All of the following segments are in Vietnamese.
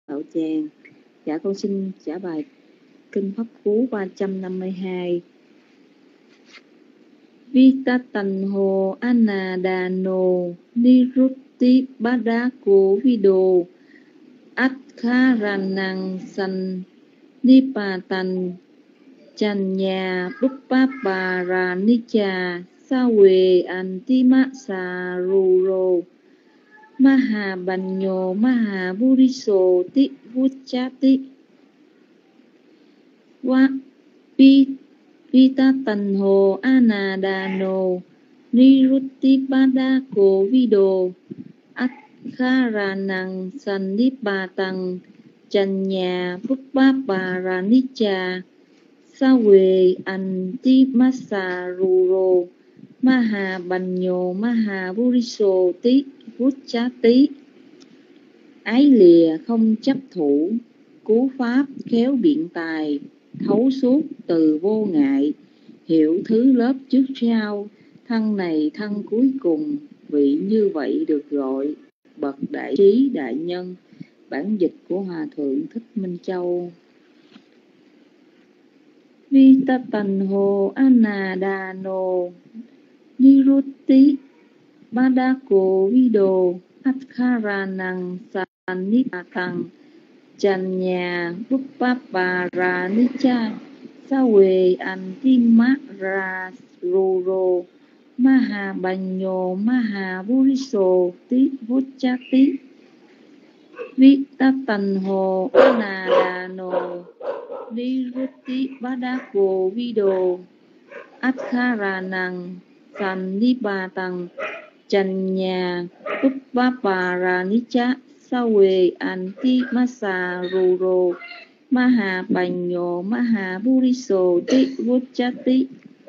Bảo Tràng. Dạ con xin trả bài Kinh Pháp Cú 352. Vitatanho Anadano Nirutti Badako Vido Atkaranang San Nipatan Chanya Buppaparanica Sawe Antima Saruro Mahabanyo Mahaburiso Ti Vuchati Wa Vitatanho Anadano Nirutti Badako Vido Atkaranang Sannipatang Chanya Buppaparanica Sawe Antimasaruro Mahabanyo Mahaburiso Tí Vuchati. Ái lìa không chấp thủ, cú pháp khéo biện tài, thấu suốt từ vô ngại, hiểu thứ lớp trước sau, thân này thân cuối cùng, vị như vậy được gọi bậc đại trí đại nhân. Bản dịch của Hòa Thượng Thích Minh Châu. Vitatanho Anadano Nirutti Badako Vido Atkaranang Sannipatang Chanya Buppaparanica Sawe Antimararuro Mahabanyo Mahaburiso Tí Vuchati. Vitatanho Anadano Nirutti Badako Vido Atkaranang Sannipatang Chanya Buppaparanica Sawe Antimasaruro Mahabanyo Mahaburiso Tí Vuchati.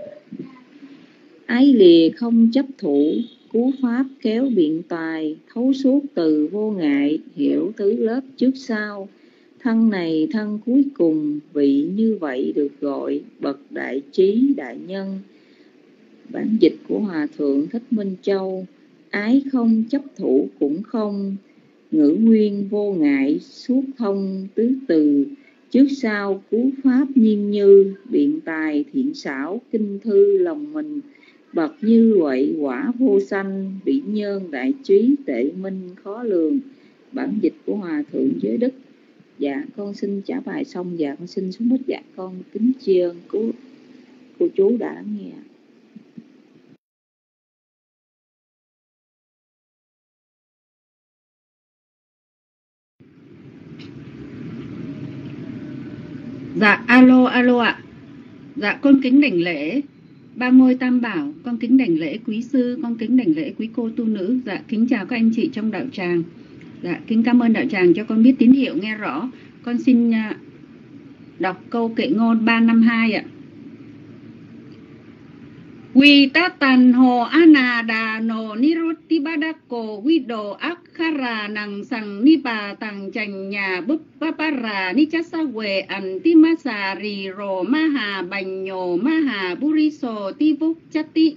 Ái lìa không chấp thủ, cú pháp khéo biện tài, thấu suốt từ vô ngại, hiểu thứ lớp trước sau, thân này thân cuối cùng, vị như vậy được gọi bậc đại trí đại nhân. Bản dịch của Hòa Thượng Thích Minh Châu. Ái không chấp thủ cũng không, ngữ nguyên vô ngại, suốt thông tứ từ, trước sau cú pháp nhiên như, biện tài thiện xảo, kinh thư lòng mình, bậc như vậy quả vô sanh, bỉ nhân đại trí tệ minh khó lường. Bản dịch của Hòa Thượng Giới Đức. Dạ con xin trả bài xong. Dạ con xin xuống bích. Dạ con kính tri ân cô chú đã lắng nghe. Dạ alo ạ. Dạ con kính đảnh lễ 30 Tam Bảo, con kính đảnh lễ quý sư, con kính đảnh lễ quý cô tu nữ. Dạ kính chào các anh chị trong đạo tràng. Dạ kính cảm ơn đạo tràng cho con biết tín hiệu nghe rõ. Con xin đọc câu kệ ngôn 352 ạ. Vitatanho Anadano Nirutti Badako Vido Atkaranang Sannipatang Chanya Buppaparanica Sawe Antimasaruro Mahabanyo Mahaburiso Tí Vuchati.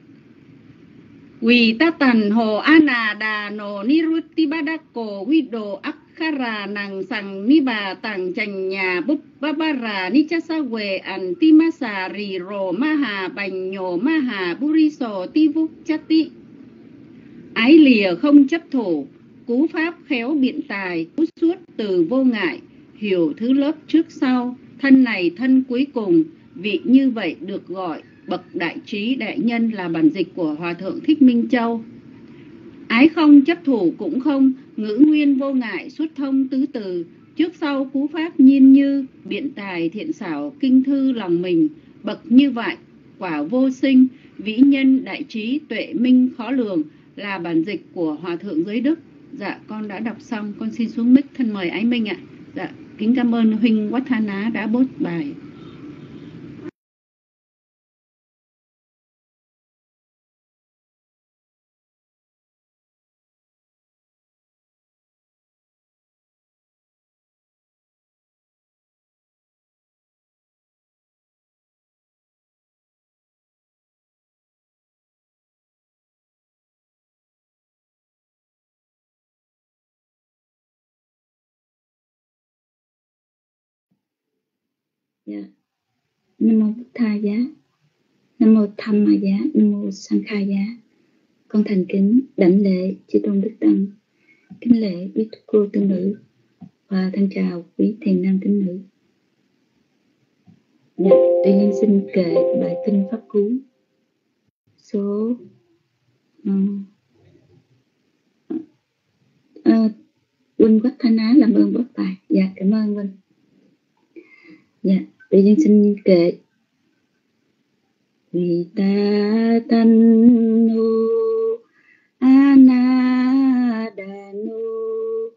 Vitatanho Anadano Nirutti Badako Vido Atkaranang Sannipatang Chanya Buppaparanica Sawe Antimasaruro Mahabanyo Mahaburiso Tí Vuchati. Ái lìa không chấp thủ, cú pháp khéo biện tài, cú suốt từ vô ngại, hiểu thứ lớp trước sau, thân này thân cuối cùng, vị như vậy được gọi bậc đại trí đại nhân. Là bản dịch của Hòa Thượng Thích Minh Châu. Ái không chấp thủ cũng không, ngữ nguyên vô ngại, xuất thông tứ từ, trước sau cú pháp nhiên như, biện tài thiện xảo, kinh thư lòng mình, bậc như vậy quả vô sinh, vĩ nhân đại trí tuệ minh khó lường. Là bản dịch của Hòa Thượng Giới Đức. Dạ con đã đọc xong, con xin xuống mic. Thân mời Ái Minh ạ. Dạ kính cảm ơn huynh Quát Tha Ná đã bốt bài. Dạ. Nam mô Bụt Tha Giá, Nam mô Tham Ma Giá, Nam mô Sang Kha Giá. Con thành kính đảnh lễ chư tôn đức tăng, kính lễ quý cô tu nữ và thân chào quý thiền nam tín nữ. Dạ, tuy nhiên xin kệ bài kinh pháp cú số Huynh Quách Thanh Á làm ơn bớt bài. Dạ, cảm ơn Huynh. Dạ, tuy nhiên xin kệ vì ta tân hô ana đà nô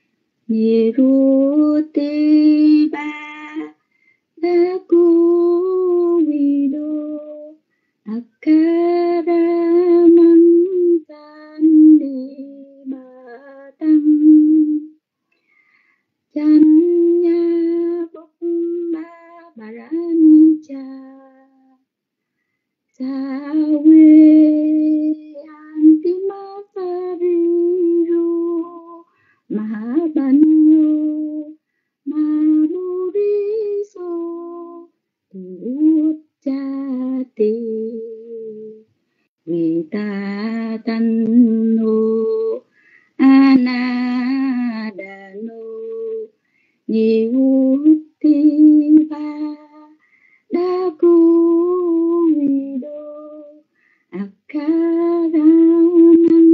niruti ba đa cô vi đô akara man san đi ba tăng chan nha bốc ba bà ra ni cha sa we antima sariro mahabanyo maburiso Uccati Vita Tanno Anadano Nivutti Va Daku Vido Akaranan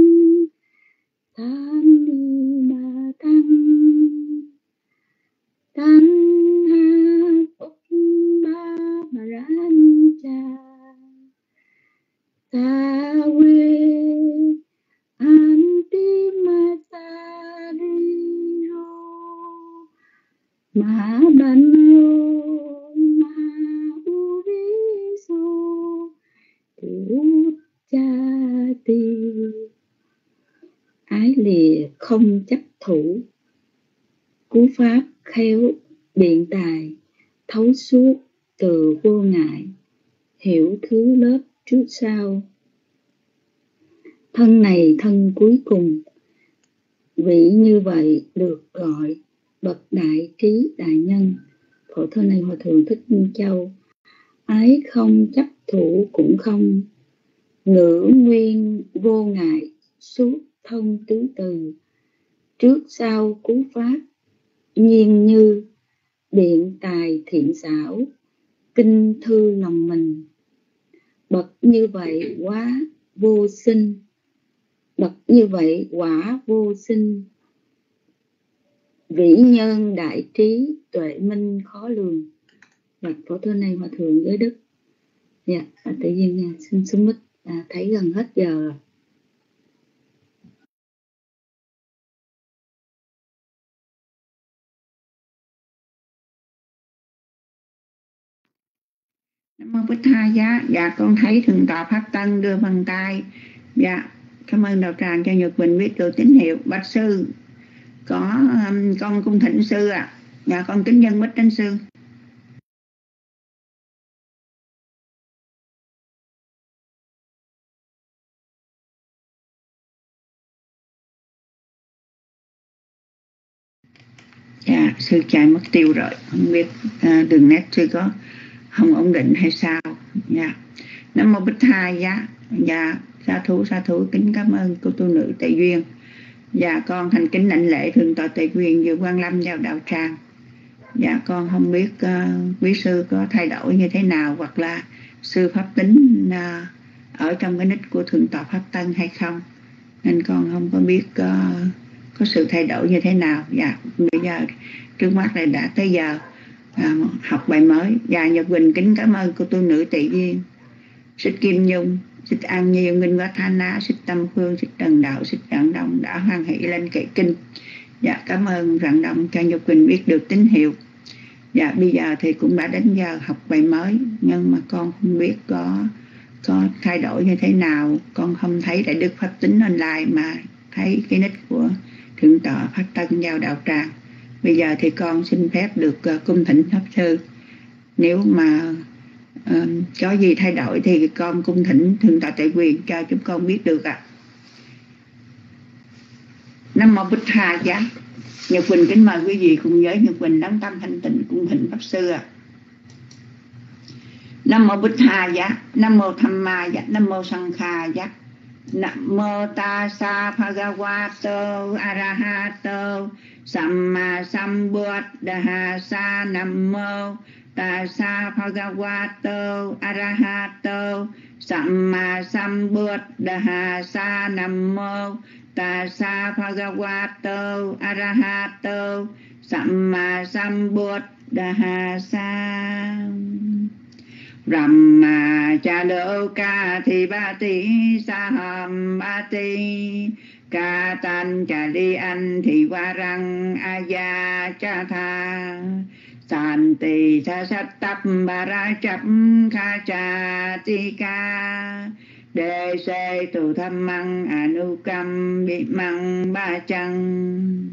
Tanima Tăng Tanha Ukba Maranja Tawe Antimasariro Mahabanyo Mahuriso Uccati. Ái lìa không chấp thủ, cú pháp khéo biện tài, thấu suốt từ vô ngại, hiểu thứ lớp trước sau. Thân này thân cuối cùng, vị như vậy được gọi bậc đại trí đại nhân. Phổ thơ này Hòa Thượng Thích Minh Châu. Ái không chấp thủ cũng không, ngữ nguyên vô ngại, suốt thông tứ từ, trước sau cú pháp, nhiên như biện tài thiện xảo, kinh thư lòng mình. Bậc như vậy quá vô sinh, bậc như vậy quả vô sinh, vĩ nhân đại trí tuệ minh khó lường. Và phổ thơ này Hòa Thượng Giới Đức. Dạ, tự nhiên xin xuống mic, thấy gần hết giờ rồi. Nam mô Bích Tha Giá. Dạ, con thấy Thượng tọa Pháp Tân đưa bàn tay. Dạ, cảm ơn đạo tràng cho Nhật Bình biết được tín hiệu. Bạch sư, có con cung thỉnh sư ạ. Dạ, con kính dân bích đến sư. Dạ, sư chạy mất tiêu rồi, không biết đường nét sư có không ổn định hay sao. Dạ, Nam mô Bích Tha Giá. Dạ, sa thú kính cảm ơn cô tu nữ Tề Duyên. Dạ, con thành kính đảnh lễ Thượng tọa Tề Duyên vừa quan lâm vào đạo tràng. Dạ, con không biết quý sư có thay đổi như thế nào, hoặc là sư pháp tính ở trong cái nick của Thượng tọa Pháp Tân hay không, nên con không có biết có sự thay đổi như thế nào. Dạ, bây giờ trước mắt này đã tới giờ học bài mới. Dạ, Nhật Quỳnh kính cảm ơn cô tu nữ Tề Duyên, Xích Kim Nhung, Xích An Nhiên, Minh Quát Thanh Á, Xích Tâm Phương, Xích Trần Đạo, Xích Rạng Đông đã hoan hỷ lên kệ kinh. Dạ, cảm ơn Rạng Đông cho Nhật Quỳnh biết được tín hiệu. Dạ, bây giờ thì cũng đã đến giờ học bài mới, nhưng mà con không biết có thay đổi như thế nào. Con không thấy Đại Đức Pháp Tính online mà thấy cái nick của Thượng tọa Pháp Tân vào đạo tràng. Bây giờ thì con xin phép được cung thỉnh Pháp sư. Nếu mà có gì thay đổi thì con cung thỉnh Thượng tọa Tề Quyền cho chúng con biết được ạ. Nam mô Bích Tha Giá. Nhật Quỳnh kính mời quý vị cùng với Nhật Quỳnh đóng tâm thanh tịnh cung thỉnh Pháp sư ạ. Nam mô Bụt Thà Giá, Nam mô Tham Ma Giá, Nam mô Sang Kha Giá. Nam mô Tassa Bhagavato Arahato Samma Sambuddhassa. Nam mô Tassa Bhagavato Arahato Samma Sambuddhassa. Nam mô Tassa Bhagavato Arahato Samma Sambuddhassa. Brahma Chaloka Thi Bati Saham Bati Katan Chali An Thi Varang Aya Chatha Santi Sa Sát Tap Bara Chap Kha Cha Tika Đề Se Tu Tham Măng Anukam Bị Măng Ba Chăng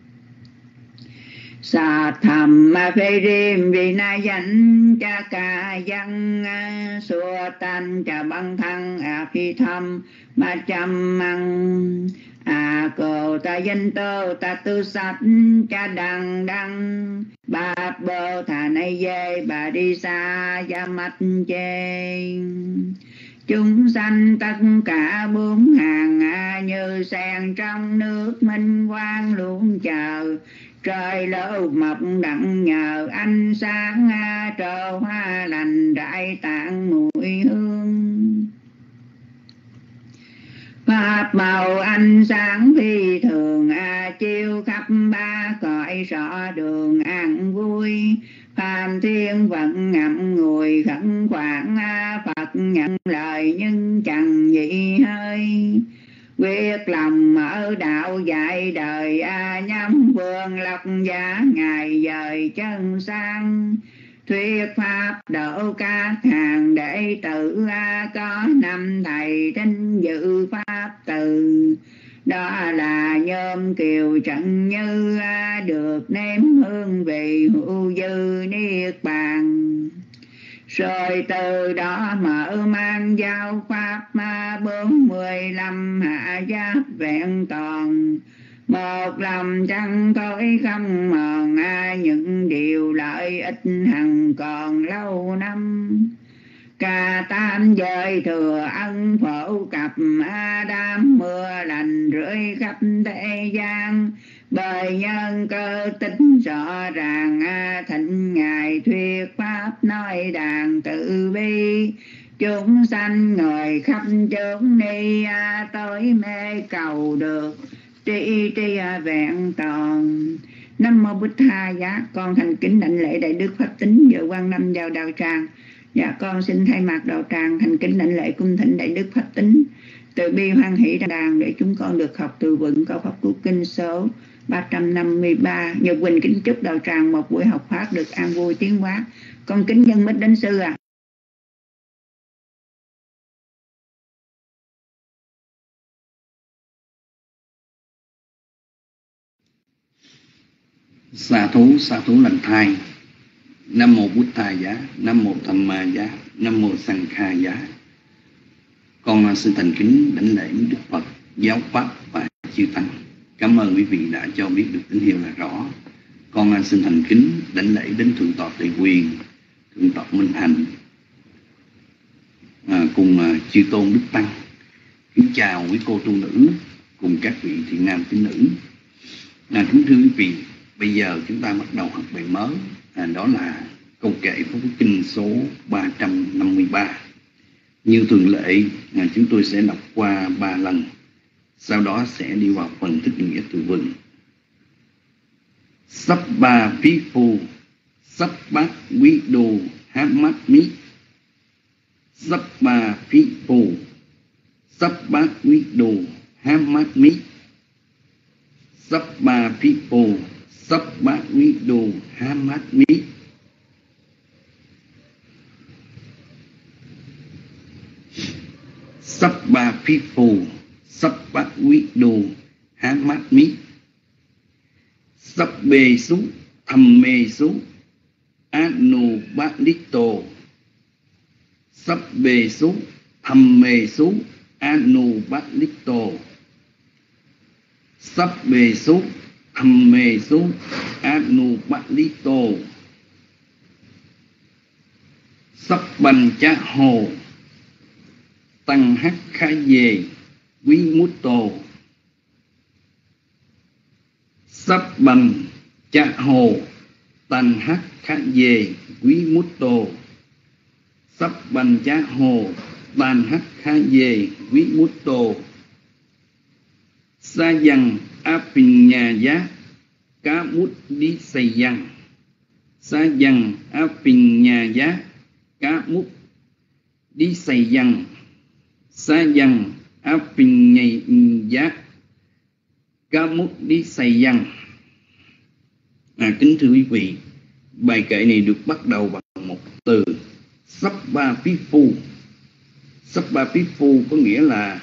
Sa tham ma phê rim vì na danh cha ca văn xua tan cha băng thăng phi thâm ma chăm măng cầu ta danh tơ ta tư sạch cha đằng đăng ba bơ thà nay dê bà đi xa gia mạch chê. Chúng sanh tất cả bốn hàng như sen trong nước minh quang luôn chờ trời lâu mọc đặng nhờ ánh sáng trơ hoa lành rải tạng mùi hương. Pháp màu ánh sáng phi thường chiếu khắp ba cõi rõ đường an vui. Phàm thiên vận ngậm ngùi khẩn khoản Phật nhận lời nhưng chẳng dị hơi. Quyết lòng mở đạo dạy đời nhắm vương lộc giá ngày dời chân sang. Thuyết pháp độ các hàng đệ tử có năm thầy thính dự pháp từ. Đó là Nhôm Kiều Trận Như được nếm hương vị hữu dư niết bàn. Rồi từ đó mở mang giáo pháp 45 hạ giáp vẹn toàn. Một lòng chẳng tối không mòn những điều lợi ích hằng còn lâu năm. Cả tam giới thừa ân phổ cập đám mưa lành rưỡi khắp thế gian. Bởi nhân cơ tính rõ ràng thịnh ngài thuyết pháp nói đàn tự bi. Chúng sanh ngồi khắp chốn ni tối mê cầu được tri tri vẹn toàn. Nam mô Bụt Tha Giá. Con thành kính đảnh lễ đại đức pháp tính dự Quang Năm vào đạo tràng. Dạ con xin thay mặt đạo tràng thành kính đảnh lễ cung thỉnh đại đức pháp tính từ bi hoan hỷ đàn để chúng con được học từ vựng câu pháp cú kinh số 353. Nhật Quỳnh kính chúc đạo tràng một buổi học pháp được an vui tiến hóa. Con kính dân mít đến sư ạ. Xá thú lành thai. Nam mô Bụt Tha Giá, Nam mô Tham Ma Giá, Nam mô Sang Kha Giá. Con xin thành kính đảnh lễ Đức Phật, giáo pháp và chư tăng. Cảm ơn quý vị đã cho biết được tín hiệu là rõ. Con xin thành kính đảnh lễ đến Thượng tọa Tề Quyền, Thượng tọa Minh Hạnh cùng chư tôn Đức Tăng. Kính chào quý cô tu nữ cùng các vị thiện nam tín nữ. Kính thưa quý vị, bây giờ chúng ta bắt đầu học bài mới. Đó là câu kệ Pháp Cú Kinh số 353. Như thường lệ, chúng tôi sẽ đọc qua 3 lần, sau đó sẽ đi vào phần thích nghĩa từ vựng. Sabba people, Sabbat widow have met me. Sabba people, Sabbat widow have met me. Sabba people, Sabbat widow have met me. Sabba people, Sabbat widow have met me. Sabbe su, Thamme su, Anubhadito. Sabbe su, Thamme su, Anubhadito. Sabbe su, Thamme su, Anubhadito. Sabbe bành cha hồ tăng hắc khá về quý mút tô. Sắp bành cha hồ tăng hắc khá về quý mút tô. Sắp bành cha hồ tăng hắc khá về quý mút tô. Sa dằng áp bình nhà giá cá mút đi xây dằng. Sa dằng áp bình nhà giá cá mút đi xây dằng. Sa dằng áp bình nhà giá cá mút đi xây dằng. Kính thưa quý vị, bài kệ này được bắt đầu bằng một từ sắp ba pí phu. Sắp ba pí phu có nghĩa là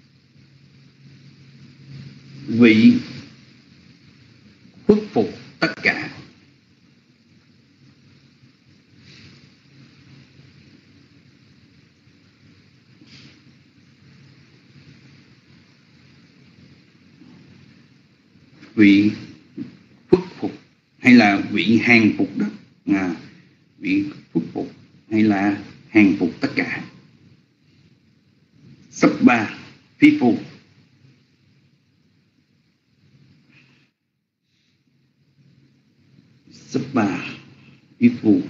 vị khuất phục tất cả. Vị khuất phục hay là vị hàng phục đó, vị khuất phục hay là hàng phục tất cả. Sắp ba phi phu. Sắp ba phi phu.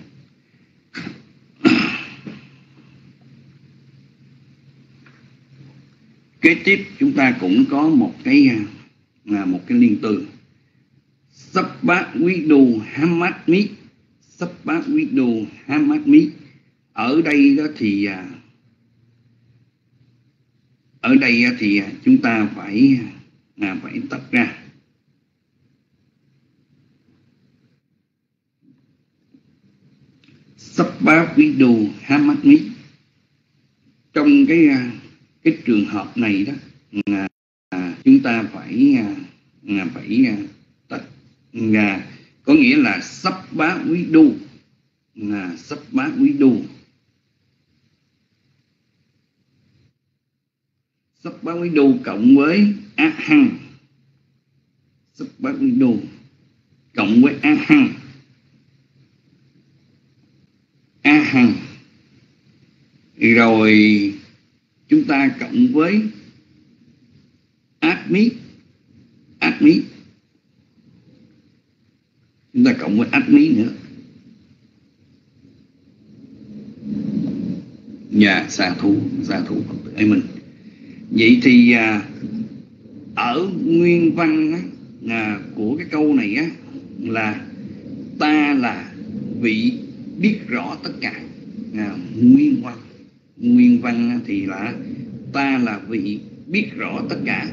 Kế tiếp chúng ta cũng có một cái liên từ sắp bát quý đù ham mát mí. Sắp bát quý đù ham mát mí. Ở đây thì chúng ta phải tách ra. Sắp bát quý đù ham mát mí. Trong cái trường hợp này đó, chúng ta phải tách ra, có nghĩa là sắp bá quý đu, sắp bá quý đu. Sắp bá quý đu cộng với á hăng. Sắp bá quý đu cộng với á hăng. Á hăng. Rồi chúng ta cộng với át mí. Át mí. Chúng ta cộng với át mí nữa. Và xạ thủ Phật tử ấy mình. Vậy thì ở nguyên văn của cái câu này là ta là vị biết rõ tất cả. Nguyên văn thì là ta là vị biết rõ tất cả.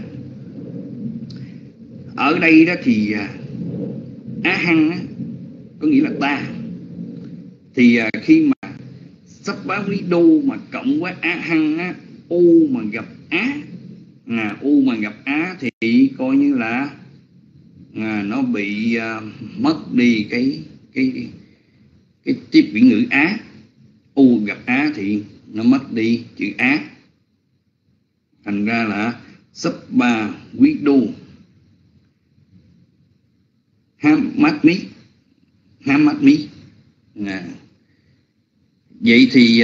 Ở đây đó thì á hăng có nghĩa là ta. Thì khi mà sắp bá quý đô mà cộng với á hăng u mà gặp á, u mà gặp á thì coi như là nó bị mất đi cái tiếp viễn ngữ á. U gặp á thì nó mất đi chữ á. Thành ra là sắp ba quý đô ham mát mí. Ham mát mí. Vậy thì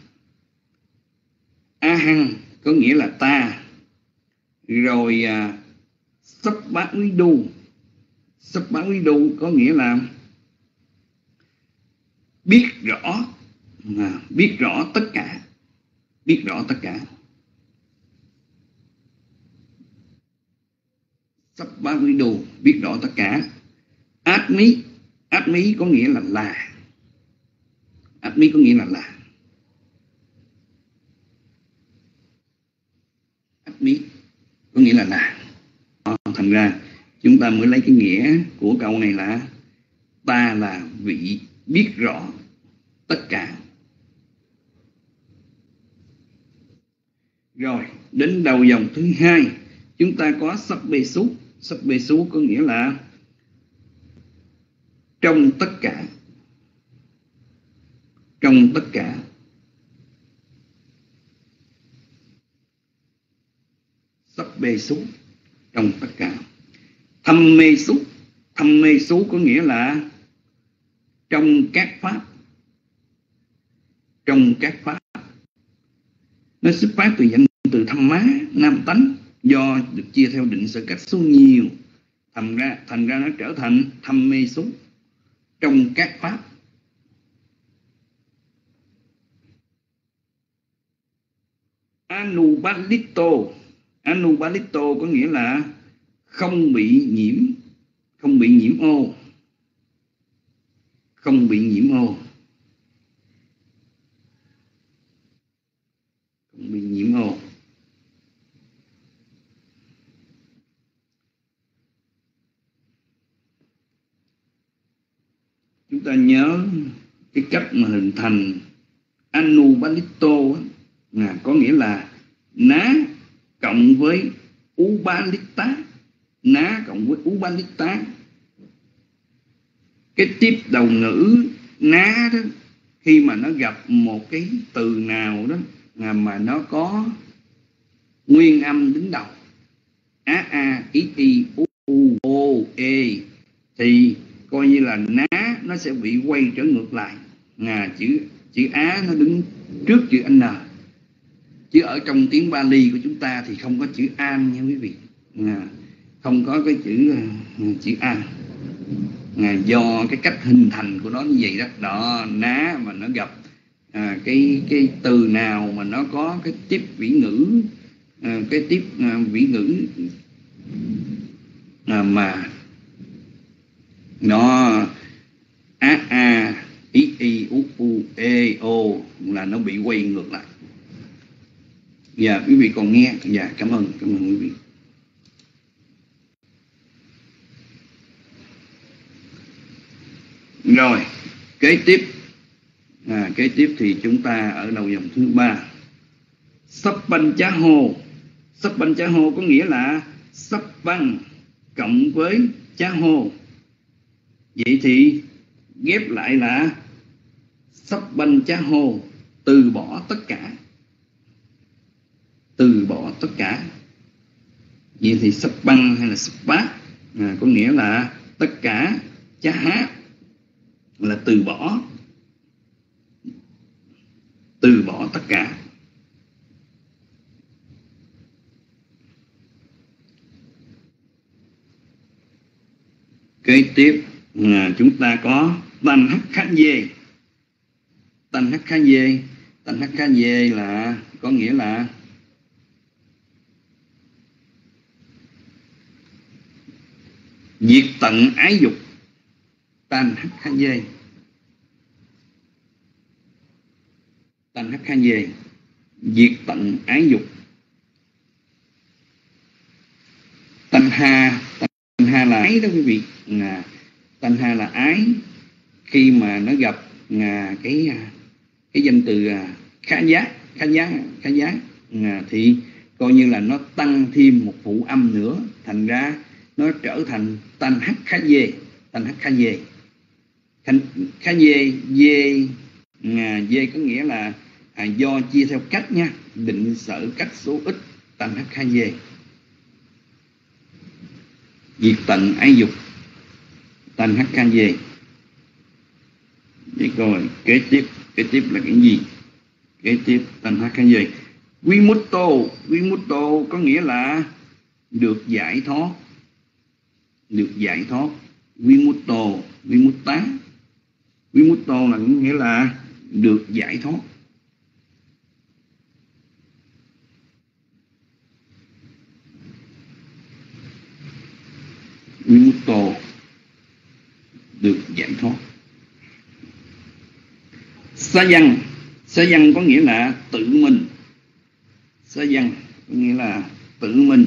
á hăng có nghĩa là ta. Rồi sắp bá quý đô. Sắp bá quý đô có nghĩa là biết rõ. Biết rõ tất cả. Biết rõ tất cả. Sắp bá quý đô biết rõ tất cả. Át mí. Át mí có nghĩa là là. Át mí có nghĩa là là. Át mí có nghĩa là là. Thành ra chúng ta mới lấy cái nghĩa của câu này là ta là vị biết rõ tất cả. Rồi đến đầu dòng thứ hai chúng ta có sắp bê xúc. Sắp bê xúc có nghĩa là trong tất cả. Trong tất cả. Sắp bê xúc trong tất cả. Thâm mê xúc. Thâm mê xúc có nghĩa là trong các pháp. trong các pháp. Nó xuất phát từ danh từ tham má, nam tánh, do được chia theo định sở cách số nhiều, thành ra nó trở thành thâm mê số trong các pháp. Anubalito có nghĩa là không bị nhiễm, không bị nhiễm ô, không bị nhiễm ô, không bị nhiễm ô. Chúng ta nhớ cái cách mà hình thành Anubalito có nghĩa là ná cộng với Ubalita, ná cộng với Ubalita. Cái tiếp đầu ngữ ná đó, khi mà nó gặp một cái từ nào đó mà nó có nguyên âm đứng đầu, a i i u o e, thì coi như là ná nó sẽ bị quay trở ngược lại. Chữ á nó đứng trước chữ n. Chứ ở trong tiếng Bali của chúng ta thì không có chữ an nha quý vị, không có cái chữ an. Do cái cách hình thành của nó như vậy đó. Đó, ná mà nó gặp cái từ nào mà nó có cái tiếp vĩ ngữ, cái tiếp vĩ ngữ mà nó a i i u e o là nó bị quay ngược lại. Dạ, quý vị còn nghe? Dạ, cảm ơn quý vị. Rồi, kế tiếp thì chúng ta ở đầu dòng thứ 3. Sappanchaho. Sappanchaho có nghĩa là Sappan cộng với Chaho. Vậy thì ghép lại là Sappanchaho, từ bỏ tất cả. Từ bỏ tất cả. Vậy thì Sappan hay là Sappa có nghĩa là tất cả, Chaha là từ bỏ. Từ bỏ tất cả. Kế tiếp chúng ta có Tanhakkhaye. Tanhakkhaye là có nghĩa là diệt tận ái dục. Tanhakkhaye diệt tận ái dục. Tanha là ái đó quý vị. Tanha là ái. Khi mà nó gặp cái danh từ khá giá thì coi như là nó tăng thêm một phụ âm nữa, thành ra nó trở thành Tanhakkhaye. Dê có nghĩa là do chia theo cách nha, định sở cách số ít. Tanhakkhaye diệt tận ái dục. Tanhakkhaye. Vậy coi kế tiếp là cái gì? Kế tiếp Tanhakkhaye. Vimutto có nghĩa là được giải thoát. Vimutto là nghĩa là được giải thoát. Vimutto được giải thoát. Sa văn có nghĩa là tự mình. Sa văn có nghĩa là tự mình.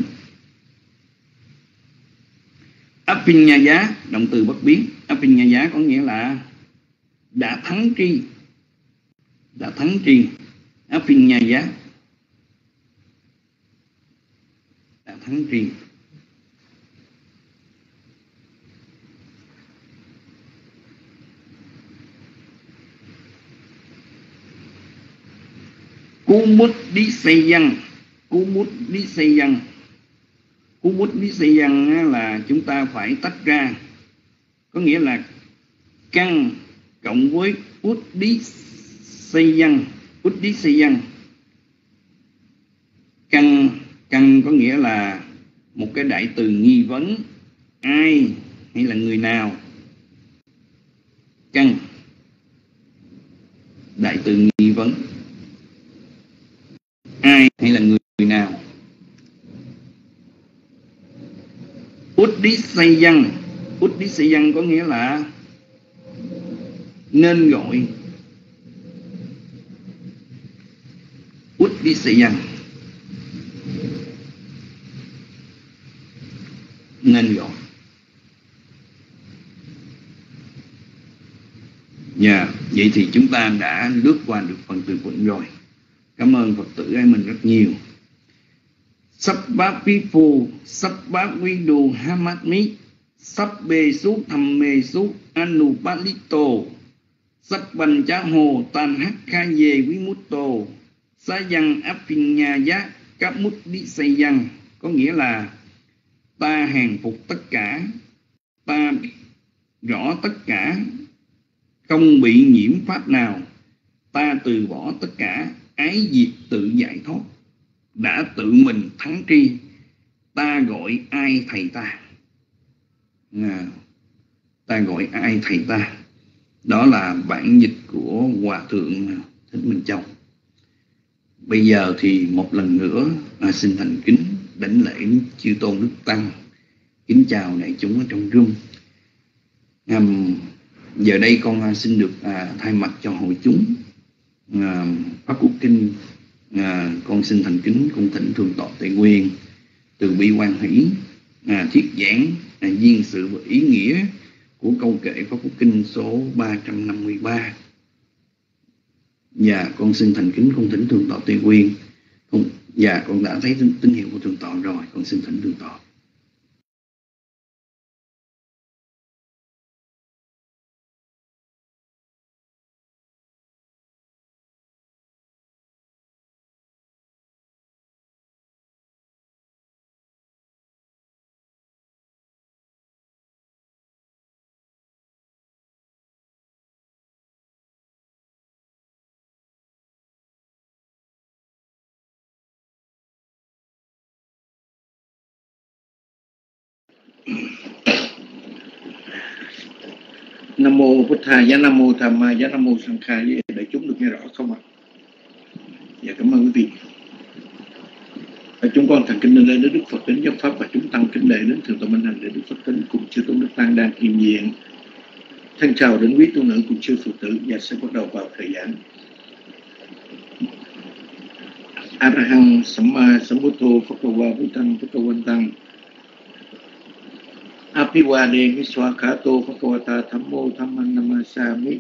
Appinyaya, động từ bất biến. Appinyaya có nghĩa là đã thắng tri. Appinyaya đã thắng tri. Kumuddhisayan là chúng ta phải tách ra, có nghĩa là căn cộng với Uddisayang. Căn có nghĩa là một cái đại từ nghi vấn, ai hay là người nào. Căn, đại từ nghi vấn, ai hay là người nào. Uddisayang có nghĩa là nên gọi. Uddisayang nên gọi. Vậy thì chúng ta đã lướt qua được phần từ vựng rồi. Cảm ơn Phật tử ai mình rất nhiều. Sabba pipu, sabba vidu hamatmi, sabbe su thamme su anupalito, sabban cha hồ tan hakkaye vimutto, sayang apinyaya kamuddisayang, có nghĩa là ta hàng phục tất cả, ta biết rõ tất cả, không bị nhiễm pháp nào, ta từ bỏ tất cả, ái diệt tự giải thoát, đã tự mình thắng tri, ta gọi ai thầy ta. Ta gọi ai thầy ta. Đó là bản dịch của Hòa Thượng Thích Minh Châu. Bây giờ thì một lần nữa xin thành kính đảnh lễ chư tôn Đức Tăng, kính chào đại chúng ở trong room. Giờ đây con xin được thay mặt cho hội chúng Pháp Quốc Kinh, con xin thành kính cung thỉnh Thượng tọa Tề Nguyên từ bi quan hỷ thuyết giảng duyên sự và ý nghĩa của câu kệ Pháp Quốc Kinh số 353. Và con xin thành kính cung thỉnh Thượng tọa Tề Nguyên. Và con đã thấy tín hiệu của Thượng tọa rồi, con xin thỉnh Thượng tọa. Nam mô Bụt Thầy, giá Nam mô Tham Ma, giá Nam mô Sang Khai. Để chúng được nghe rõ không ạ? Dạ, cảm ơn quý vị. Chúng con thành kính lên đến Đức Phật, đến giáo pháp, và chúng tăng kính lễ đến Thượng tọa Minh Hạnh để Đức Phật tính cùng chư tôn Đức Tăng đang hiện diện. Thân chào đến quý tu nữ cùng chư Phật tử, và sẽ bắt đầu vào thời gian. Arahang Samma Sambuddho Phakawa Buddhang Phakawantang Apivade Miswakato Phakawata Thammo Thamman Namasami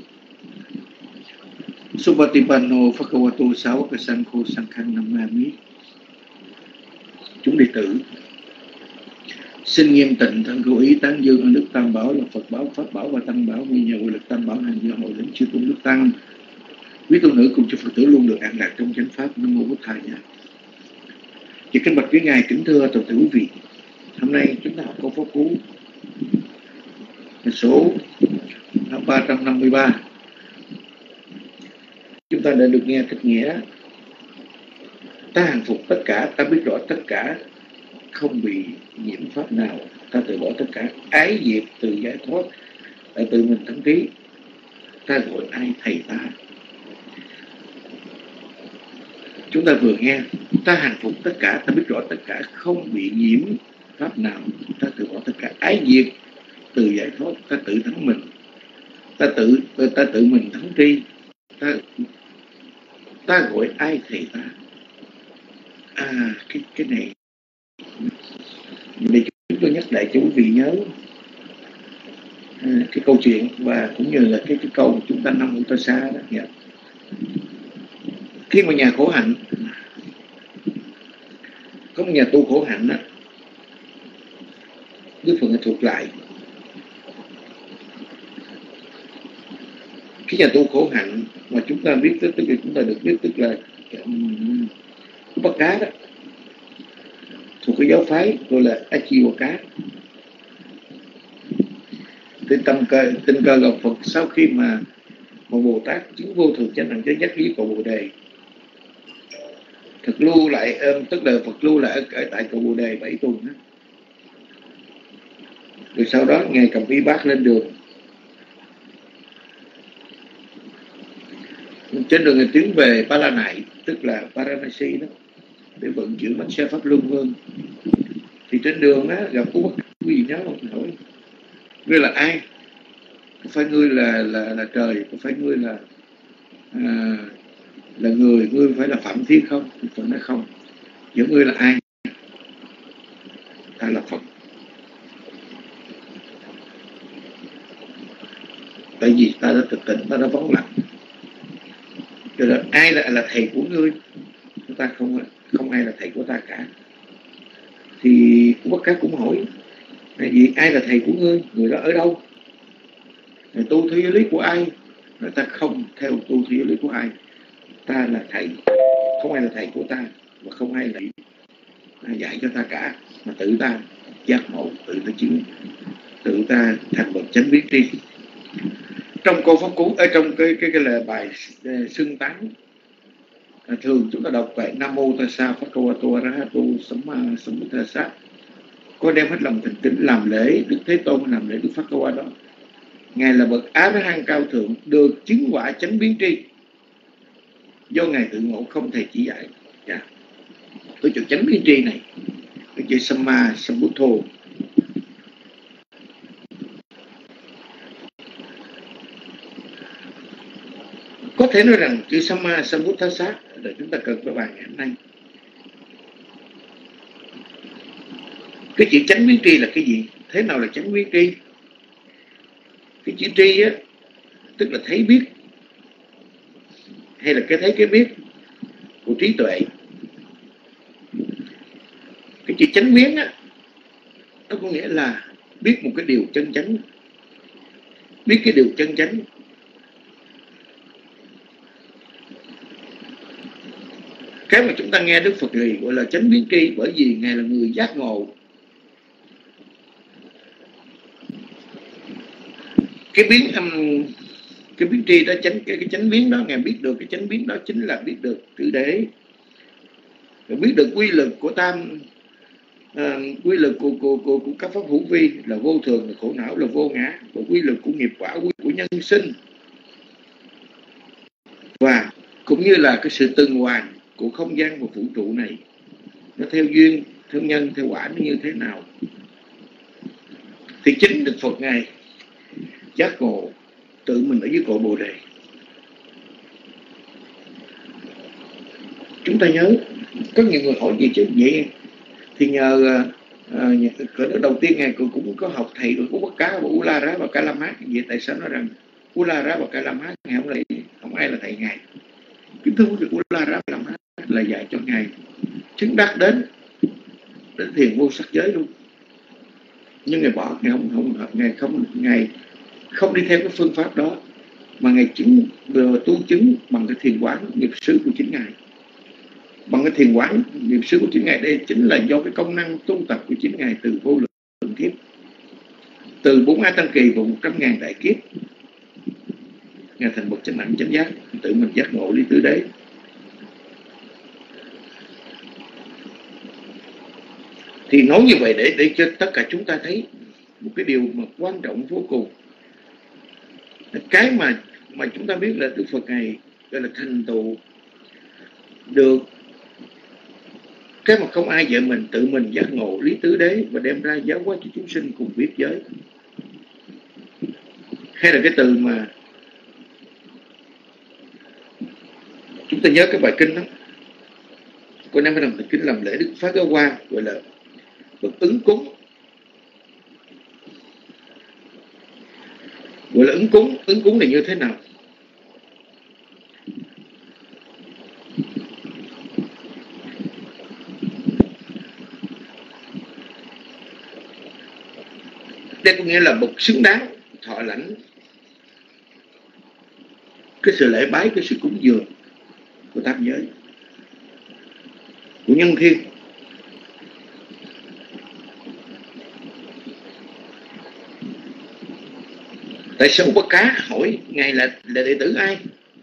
Supatipanno Phakawato Sāvaka Sankho Sankhang Namami. Chúng đệ tử xin nghiêm tịnh thân cố ý tán dương ơn Đức Tam Bảo là Phật Bảo, Pháp Bảo và Tăng Bảo, vì nhờ quy lực Tam Bảo hàng giờ hội đến chư tôn Đức Tăng, quý tu nữ cùng chư Phật tử luôn được an lạc trong chánh pháp. Nam mô Bụt Thầy. Và kính bạch quý ngài, kính thưa toàn thể quý vị, hôm nay chúng ta học câu pháp cú số 353. Chúng ta đã được nghe cách nghĩa: ta hàng phục tất cả, ta biết rõ tất cả, không bị nhiễm pháp nào, ta từ bỏ tất cả, ái diệt từ giải thoát, ta tự mình thắng trí, ta gọi ai thầy ta. Chúng ta vừa nghe ta hàng phục tất cả, ta biết rõ tất cả, không bị nhiễm pháp nào, ta từ bỏ tất cả, ái diệt từ giải thoát, ta tự thắng mình, ta tự mình thắng tri, ta gọi ai thầy ta. Cái này để chúng tôi nhắc lại cho quý vị nhớ cái câu chuyện, và cũng như là cái câu chúng ta năm ta xa đó. Yeah. Khi mà nhà khổ hạnh, có một nhà tu khổ hạnh đó, Đức Phật thuộc lại. Cái nhà tu khổ hạnh mà chúng ta biết tức là chúng ta được biết tức là Bắt Cá đó, thuộc cái giáo phái gọi là Achiwaka. Tình cờ gặp Phật sau khi mà mà Bồ Tát chứng vô thường chánh đẳng chánh giác lý cầu Bồ đề. Thực lưu lại tức là Phật lưu lại ở tại cầu Bồ đề 7 tuần đó. Rồi sau đó ngài cầm y bát lên đường. Trên đường ngài tiến về Ba La Nại, tức là Varanasi đó, để vận chuyển bánh xe pháp luân vương. Thì trên đường á gặp có bất cứ gì nhớ không hỏi ngươi là ai, có phải ngươi là trời, có phải ngươi là người, ngươi phải là Phạm Thiên không? Phật nói không. Giữa ngươi là ai? Ta là Phật. Tại vì ta đã thực tỉnh, ta đã vắng lặng. Cho nên ai là thầy của ngươi? Ta không ai là thầy của ta cả. Thì Quốc Các cũng hỏi vì ai là thầy của ngươi? Người đó ở đâu? Người tu theo giáo lý của ai? Nói ta không theo tu theo giáo lý của ai. Ta là thầy, không ai là thầy của ta, và không ai là dạy cho ta cả, mà tự ta giác ngộ, tự ta chứng, tự ta thành bậc chánh biến tri. Trong câu pháp cú, ở trong cái là bài xưng tán, thường chúng ta đọc về Nam Mô Tassa Bhagavato Arahato Samma Sambuddhassa, có đem hết lòng thành kính làm lễ Đức Thế Tôn, làm lễ Đức Phật Cao đó. Ngài là bậc Á La Hán cao thượng, được chứng quả chánh biến tri, do ngài tự ngộ không thầy chỉ dạy. Cái chữ chánh biến tri này, cái chữ Samma Sambuddho, có thể nói rằng chữ Samma Sambuddhassa là chúng ta cần phải bàn ngày hôm nay. Cái chữ chánh biến tri là cái gì? Thế nào là chánh biến tri? Cái chữ tri á, tức là thấy biết, hay là cái thấy cái biết của trí tuệ. Cái chữ chánh biến á, nó có nghĩa là biết một cái điều chân chánh, biết cái điều chân chánh. Cái mà chúng ta nghe Đức Phật gọi là chánh biến tri, bởi vì ngài là người giác ngộ. Cái biến tri đó, cái chánh biến đó, ngài biết được cái chánh biến đó chính là biết được tự đế, biết được quy lực của quy lực của các pháp hữu vi là vô thường, là khổ não, là vô ngã, và quy lực của nghiệp quả, quy của nhân sinh, và cũng như là cái sự tuần hoàn của không gian và vũ trụ này, nó theo duyên, theo nhân, theo quả nó như thế nào. Thì chính Đức Phật ngài giác ngộ tự mình ở dưới cội Bồ đề. Chúng ta nhớ, có nhiều người hỏi gì chứ vậy thì nhờ cỡ đầu tiên ngài cũng có học thầy của Bất Cá và Ulara và Ca La Mát. Vậy tại sao nói rằng Ulara và Ca La Mát ngài không ai là thầy ngài? Kính thưa quý vị, Ulara và Ca La Mát là dạy cho ngài chứng đắc đến thiền vô sắc giới luôn. Nhưng ngài bỏ, ngài không đi theo cái phương pháp đó, mà ngài tu chứng bằng cái thiền quán nghiệp xứ của chính ngài. Bằng cái thiền quán nghiệp xứ của chính ngài, đây chính là do cái công năng tu tập của chính ngài từ vô lượng kiếp, từ 4 A Tăng Kỳ và 100.000 đại kiếp. Ngài thành bậc chánh đẳng chánh giác, tự mình giác ngộ lý tứ đế. Thì nói như vậy để cho tất cả chúng ta thấy một cái điều mà quan trọng vô cùng. Cái mà chúng ta biết là Đức Phật ngài gọi là thành tựu được cái mà không ai dạy mình, tự mình giác ngộ lý tứ đế và đem ra giáo hóa cho chúng sinh cùng biết giới. Hay là cái từ mà chúng ta nhớ cái bài kinh đó, cô Nam phải làm kinh làm lễ Đức Phá Giáo Hoa, gọi là bậc ứng cúng. Gọi là ứng cúng này như thế nào? Đây có nghĩa là bậc xứng đáng thọ lãnh cái sự lễ bái, cái sự cúng dường của tam giới, của nhân thiên. Tại sao Bác Cá hỏi Ngài là đệ tử ai?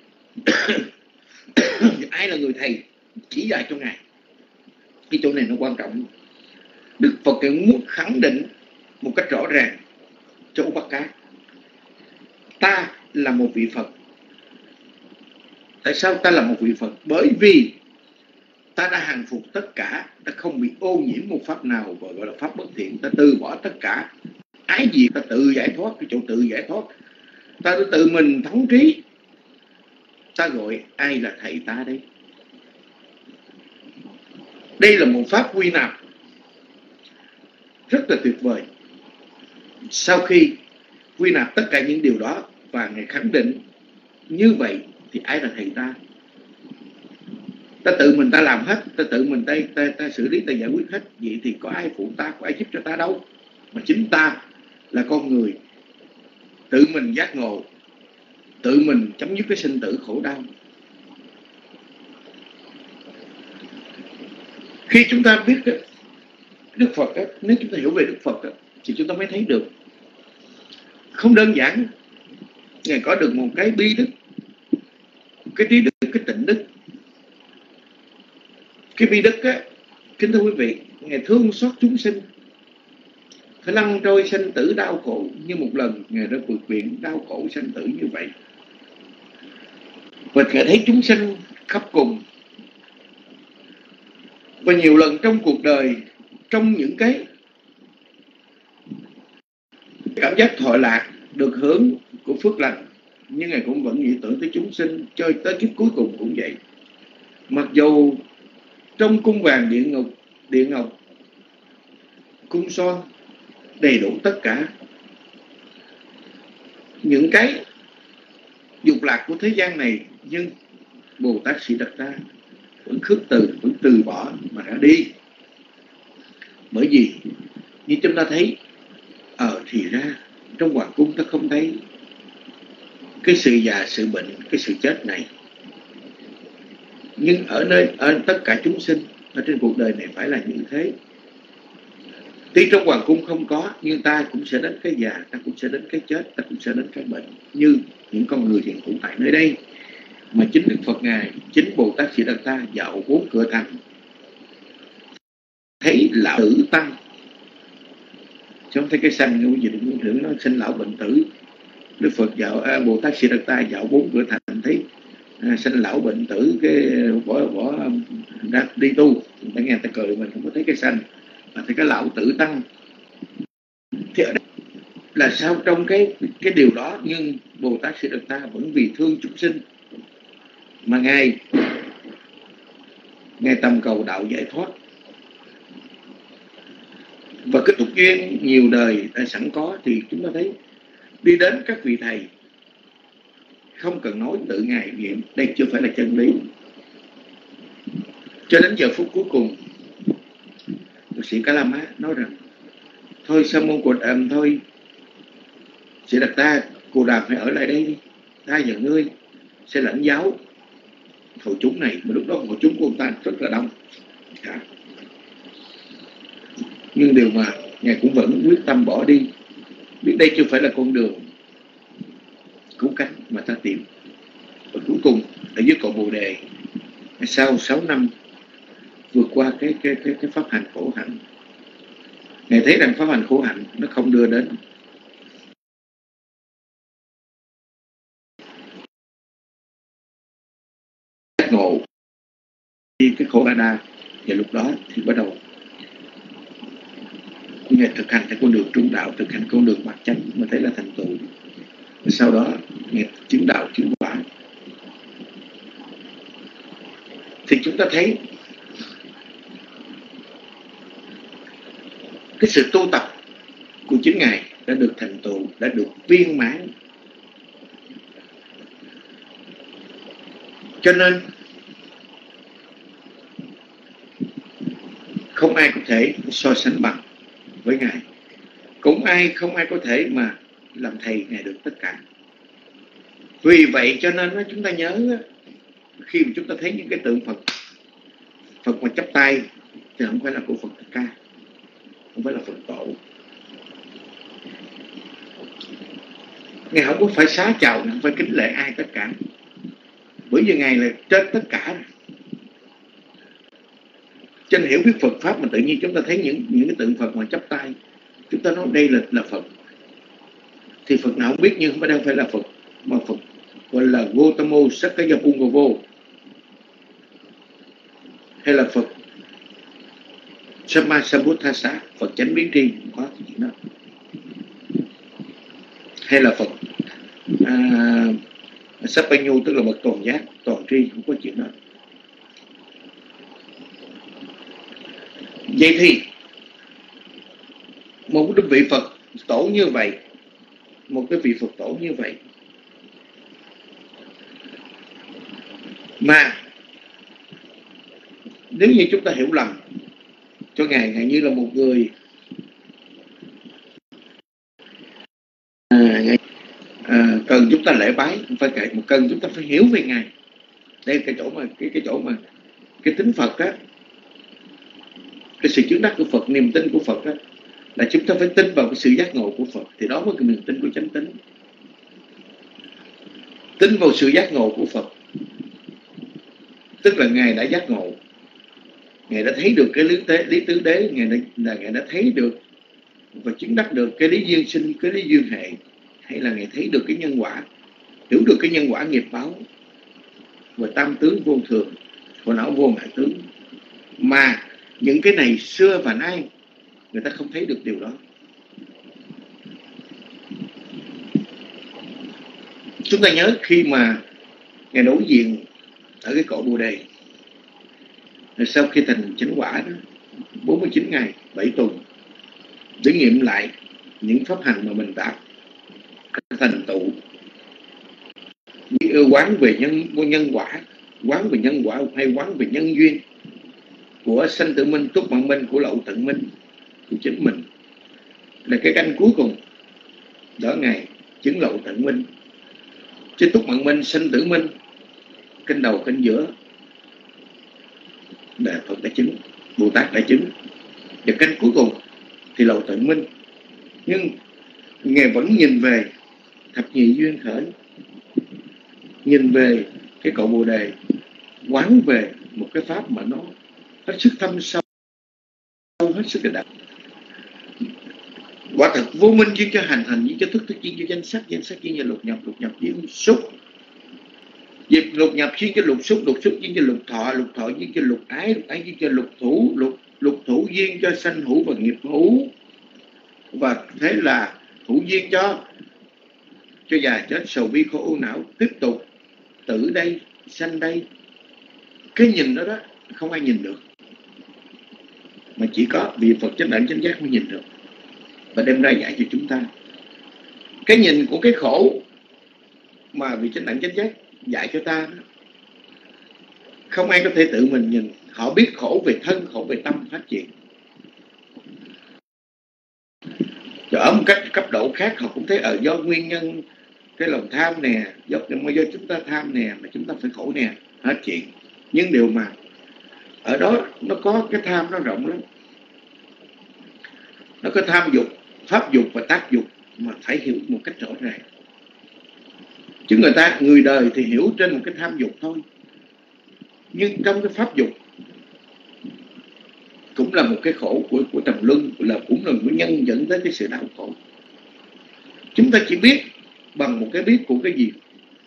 Ai là người thầy chỉ dạy cho Ngài? Cái chỗ này nó quan trọng. Đức Phật muốn khẳng định một cách rõ ràng cho Bác Cá: ta là một vị Phật. Tại sao ta là một vị Phật? Bởi vì ta đã hàng phục tất cả, ta không bị ô nhiễm một pháp nào gọi là pháp bất thiện, ta từ bỏ tất cả ái gì, ta tự giải thoát. Cái chỗ tự giải thoát, ta tự mình thống trí. Ta gọi ai là thầy ta đây? Đây là một pháp quy nạp rất là tuyệt vời. Sau khi quy nạp tất cả những điều đó và Ngài khẳng định như vậy thì ai là thầy ta? Ta tự mình ta làm hết, ta tự mình ta xử lý, ta giải quyết hết. Vậy thì có ai phụ ta, có ai giúp cho ta đâu. Mà chính ta là con người tự mình giác ngộ, tự mình chấm dứt cái sinh tử khổ đau. Khi chúng ta biết Đức Phật, nếu chúng ta hiểu về Đức Phật thì chúng ta mới thấy được không đơn giản Ngài có được một cái bi đức, cái trí đức, cái tịnh đức. Cái bi đức kính thưa quý vị, Ngài thương xót chúng sinh, phải lăn trôi sanh tử đau khổ. Như một lần Ngài đã vượt biển đau khổ sanh tử như vậy, và Ngài thấy chúng sinh khắp cùng. Và nhiều lần trong cuộc đời, trong những cái cảm giác thọ lạc, được hưởng của phước lành, nhưng Ngài cũng vẫn nghĩ tưởng tới chúng sinh, cho tới kiếp cuối cùng cũng vậy. Mặc dù trong cung vàng địa ngọc, cung son đầy đủ tất cả những cái dục lạc của thế gian này, nhưng Bồ Tát Sĩ Đạt Ta vẫn khước từ, vẫn từ bỏ mà đã đi. Bởi vì như chúng ta thấy, thì ra trong hoàng cung ta không thấy cái sự già, sự bệnh, cái sự chết này. Nhưng ở tất cả chúng sinh ở trên cuộc đời này phải là như thế. Tuy trong hoàng cung không có, nhưng ta cũng sẽ đến cái già, ta cũng sẽ đến cái chết, ta cũng sẽ đến cái bệnh, như những con người hiện hữu tại nơi đây. Mà chính Đức Phật Ngài, chính Bồ Tát Sĩ Đạt Ta dạo 4 cửa thành, thấy lão tử tăng, chứ không thấy cái sanh. Như gì đừng tưởng nó sinh lão bệnh tử. Đức Phật Bồ Tát Sĩ Đạt Ta dạo 4 cửa thành, thấy sinh lão bệnh tử, cái bỏ đi tu. Người ta nghe ta cười, mình không có thấy cái sanh mà thấy cái lão tử tăng. Thì ở đây là sao? Trong cái điều đó, nhưng Bồ Tát Sĩ Đạt Ta vẫn vì thương chúng sinh mà Ngài tầm cầu đạo giải thoát. Và cái tục duyên nhiều đời đã sẵn có, thì chúng ta thấy đi đến các vị thầy không cần nói, tự Ngài nghiệm đây chưa phải là chân lý. Cho đến giờ phút cuối cùng, Bác sĩ Ca La Mát nói rằng thôi Sa môn Cồ Đàm, thôi Sĩ Đạt Ta, Cồ Đàm phải ở lại đây đi, ta và ngươi sẽ lãnh giáo hội chúng này. Mà lúc đó hội chúng của ông ta rất là đông. Nhưng điều mà Ngài cũng vẫn quyết tâm bỏ đi, biết đây chưa phải là con đường cứu cánh mà ta tìm. Và cuối cùng ở dưới cội Bồ Đề, sau 6 năm vượt qua cái pháp hành khổ hạnh, Ngài thấy rằng pháp hành khổ hạnh nó không đưa đến giác ngộ đi cái khổ đa. Và lúc đó thì bắt đầu Ngài thực hành theo con đường trung đạo, thực hành con đường bát chánh mà thấy là thành tựu. Sau đó Ngài chứng đạo, chứng quả. Thì chúng ta thấy cái sự tu tập của chính Ngài đã được thành tựu, đã được viên mãn. Cho nên không ai có thể so sánh bằng với Ngài, không ai có thể mà làm thầy Ngài được tất cả. Vì vậy cho nên chúng ta nhớ, khi mà chúng ta thấy những cái tượng Phật mà chắp tay thì không phải là của Phật Thích Ca, không phải là Phật Tổ. Ngài không có phải xá chào, không phải kính lễ ai tất cả, bởi vì Ngài là trên tất cả. Cho nên hiểu biết Phật Pháp mà tự nhiên chúng ta thấy những cái tượng Phật mà chắp tay, chúng ta nói đây là Phật. Thì Phật nào không biết, nhưng không phải là Phật, mà Phật gọi là Gautama Sakyapungava, hay là Phật Sammasambuddhasa, Phật chánh biến tri, không có chuyện đó. Hay là Phật Sapanyu, tức là bậc toàn giác, toàn tri, không có chuyện đó. Vậy thì một cái vị Phật tổ như vậy, một cái vị Phật tổ như vậy mà nếu như chúng ta hiểu lầm cho Ngài như là một người cần chúng ta lễ bái, không phải kệ, mà cần chúng ta phải hiểu về Ngài. Đây cái chỗ mà cái tính Phật á, cái sự chứng đắc của Phật, niềm tin của Phật á, là chúng ta phải tin vào cái sự giác ngộ của Phật, thì đó mới là niềm tin của chánh tín. Tin vào sự giác ngộ của Phật, tức là Ngài đã giác ngộ, Ngài đã thấy được cái lý tứ đế, Ngài đã thấy được và chứng đắc được cái lý duyên sinh, cái lý duyên hệ, hay là Ngài thấy được cái nhân quả, hiểu được cái nhân quả nghiệp báo và tam tướng vô thường, và não vô ngã tướng. Mà những cái này xưa và nay người ta không thấy được điều đó. Chúng ta nhớ khi mà Ngài đối diện ở cái cội Bồ Đề, sau khi thành chánh quả đó, 49 ngày 7 tuần để nghiệm lại những pháp hành mà mình đã thành tựu, quán về nhân quả, quán về nhân quả hay quán về nhân duyên của sanh tử minh, túc mạng minh, của lậu tận minh, của chính mình, là cái canh cuối cùng đó. Ngài chứng lậu tận minh, chứ túc mạng minh, sanh tử minh, canh đầu canh giữa là Phật đã chứng, Bồ Tát đã chứng, và canh cuối cùng thì lậu tận minh. Nhưng Ngài vẫn nhìn về thập nhị duyên khởi, nhìn về cái cội Bồ Đề, quán về một cái pháp mà nó hết sức thâm sâu, hết sức cái đạo. Quả thật vô minh duyên cho hành, hành duyên cho thức, thức duyên cho danh sắc duyên cho lục nhập duyên xúc, lục nhập duyên cho lục xúc duyên cho lục thọ duyên cho lục ái duyên cho lục thủ duyên cho sanh hữu và nghiệp hữu, và thế là hữu duyên cho già chết sầu bi khổ ưu não, tiếp tục tử đây sanh đây. Cái nhìn đó đó không ai nhìn được, mà chỉ có vị Phật chánh đẳng chánh giác mới nhìn được và đem ra dạy cho chúng ta. Cái nhìn của cái khổ mà vị chánh đẳng chánh giác dạy cho ta đó, không ai có thể tự mình nhìn. Họ biết khổ về thân, khổ về tâm phát triển, rồi ở một cách cấp độ khác họ cũng thấy do nguyên nhân cái lòng tham nè, do chúng ta tham nè mà chúng ta phải khổ nè, hết chuyện. Nhưng điều mà ở đó nó có cái tham nó rộng lắm, nó có tham dục, pháp dục và tác dục, mà phải hiểu một cách rõ ràng. Chứ người đời thì hiểu trên một cái tham dục thôi, nhưng trong cái pháp dục cũng là một cái khổ của trầm luân, cũng là nguyên nhân dẫn tới cái sự đau khổ. Chúng ta chỉ biết bằng một cái biết của cái gì?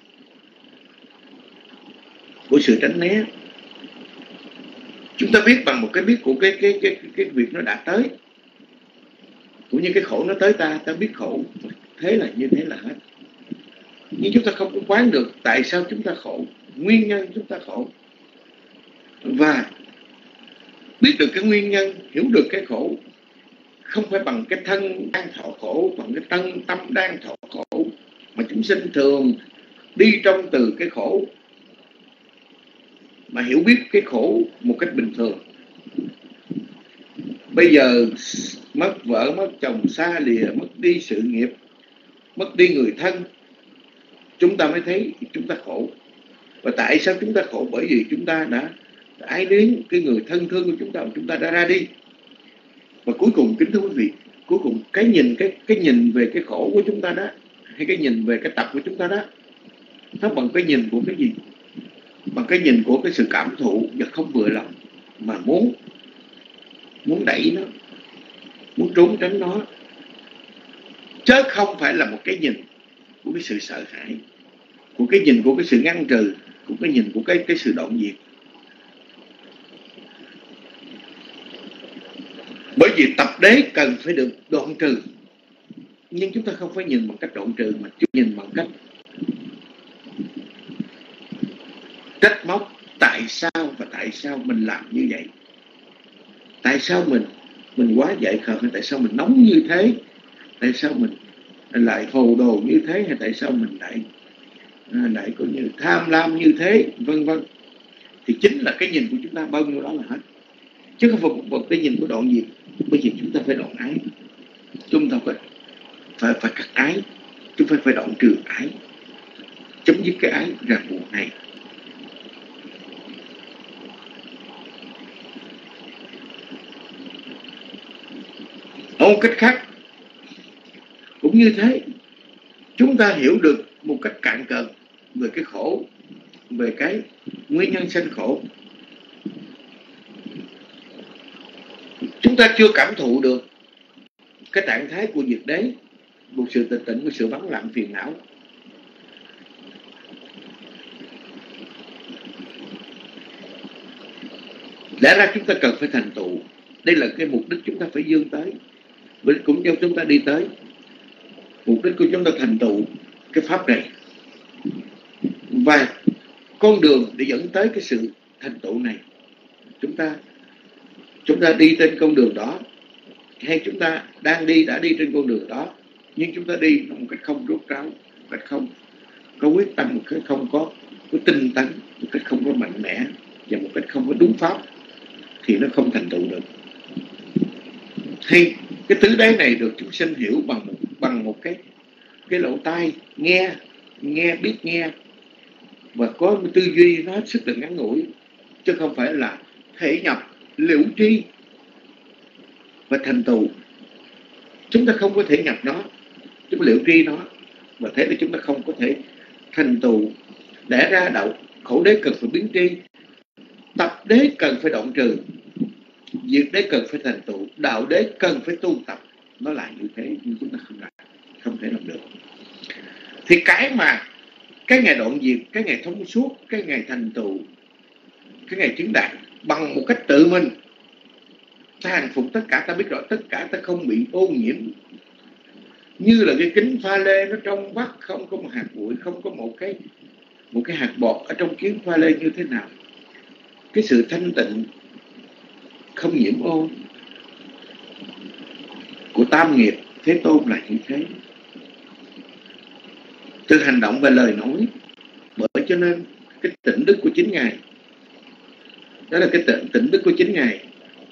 Của sự tránh né. Chúng ta biết bằng một cái biết của cái việc nó đã tới, cũng như cái khổ nó tới ta biết khổ, thế là như thế là hết. Nhưng chúng ta không có quán được tại sao chúng ta khổ, nguyên nhân chúng ta khổ, và biết được cái nguyên nhân, hiểu được cái khổ, không phải bằng cái thân đang thọ khổ, bằng cái tâm đang thọ khổ, mà chúng sinh thường đi trong từ cái khổ mà hiểu biết cái khổ một cách bình thường. Bây giờ mất vợ, mất chồng, xa lìa, mất đi sự nghiệp, mất đi người thân, chúng ta mới thấy chúng ta khổ. Và tại sao chúng ta khổ? Bởi vì chúng ta đã ái luyến cái người thân thương của chúng ta đã ra đi. Và cuối cùng, kính thưa quý vị, cuối cùng cái nhìn về cái khổ của chúng ta đó, hay cái nhìn về cái tập của chúng ta đó, nó bằng cái nhìn của cái gì? Bằng cái nhìn của cái sự cảm thụ và không vừa lòng, mà muốn đẩy nó, muốn trốn tránh nó, chứ không phải là một cái nhìn của cái sự sợ hãi, của cái nhìn của cái sự ngăn trừ, của cái nhìn của cái sự đoạn diệt. Bởi vì tập đế cần phải được đoạn trừ, nhưng chúng ta không phải nhìn bằng cách đoạn trừ, mà chúng nhìn bằng cách trách móc tại sao mình làm như vậy, tại sao mình quá dại khờ, hay tại sao mình nóng như thế, tại sao mình lại hồ đồ như thế, hay tại sao mình lại có như tham lam như thế, vân vân. Thì chính là cái nhìn của chúng ta bao nhiêu đó là hết, chứ không phải một cái nhìn của đoạn diệt. Bởi vì chúng ta phải đoạn ái, chúng ta phải cắt ái, chúng ta phải đoạn trừ ái, chấm dứt cái ái ràng buộc này. Một cách khác cũng như thế, chúng ta hiểu được một cách cạn cợt về cái khổ, về cái nguyên nhân sanh khổ. Chúng ta chưa cảm thụ được cái trạng thái của diệt đế, một sự tịch tịnh, một sự vắng lặng phiền não. Lẽ ra chúng ta cần phải thành tựu. Đây là cái mục đích chúng ta phải vươn tới, cũng như chúng ta đi tới. Mục đích của chúng ta thành tựu cái pháp này, và con đường để dẫn tới cái sự thành tựu này, chúng ta đi trên con đường đó, hay chúng ta đã đi trên con đường đó, nhưng chúng ta đi một cách không rốt ráo, một cách không có quyết tâm, một cách không có tinh tấn, một cách không có mạnh mẽ, và một cách không có đúng pháp, thì nó không thành tựu được. Thì cái tứ đế này được chúng sinh hiểu bằng một cái lỗ tai nghe, biết nghe, và có một tư duy nó hết sức là ngắn ngủi, chứ không phải là thể nhập liễu tri và thành tựu. Chúng ta không có thể nhập nó, chúng ta liễu tri nó, và thế là chúng ta không có thể thành tựu. Để ra đạo khổ đế cần phải biến tri, tập đế cần phải đoạn trừ, diệt đế cần phải thành tựu, đạo đế cần phải tu tập. Nó là như thế, nhưng chúng ta không thể làm được. Thì cái ngày đoạn diệt, cái ngày thông suốt, cái ngày thành tựu, cái ngày chứng đạt bằng một cách tự mình, ta hàng phục tất cả, ta biết rõ tất cả, ta không bị ô nhiễm, như là cái kính pha lê nó trong vắt, không có một hạt bụi, không có một cái hạt bọt ở trong kính pha lê như thế nào. Cái sự thanh tịnh không nhiễm ô của tam nghiệp Thế Tôn là như thế, từ hành động và lời nói. Bởi cho nên cái tịnh đức của chính Ngài, đó là cái tịnh đức của chính Ngài.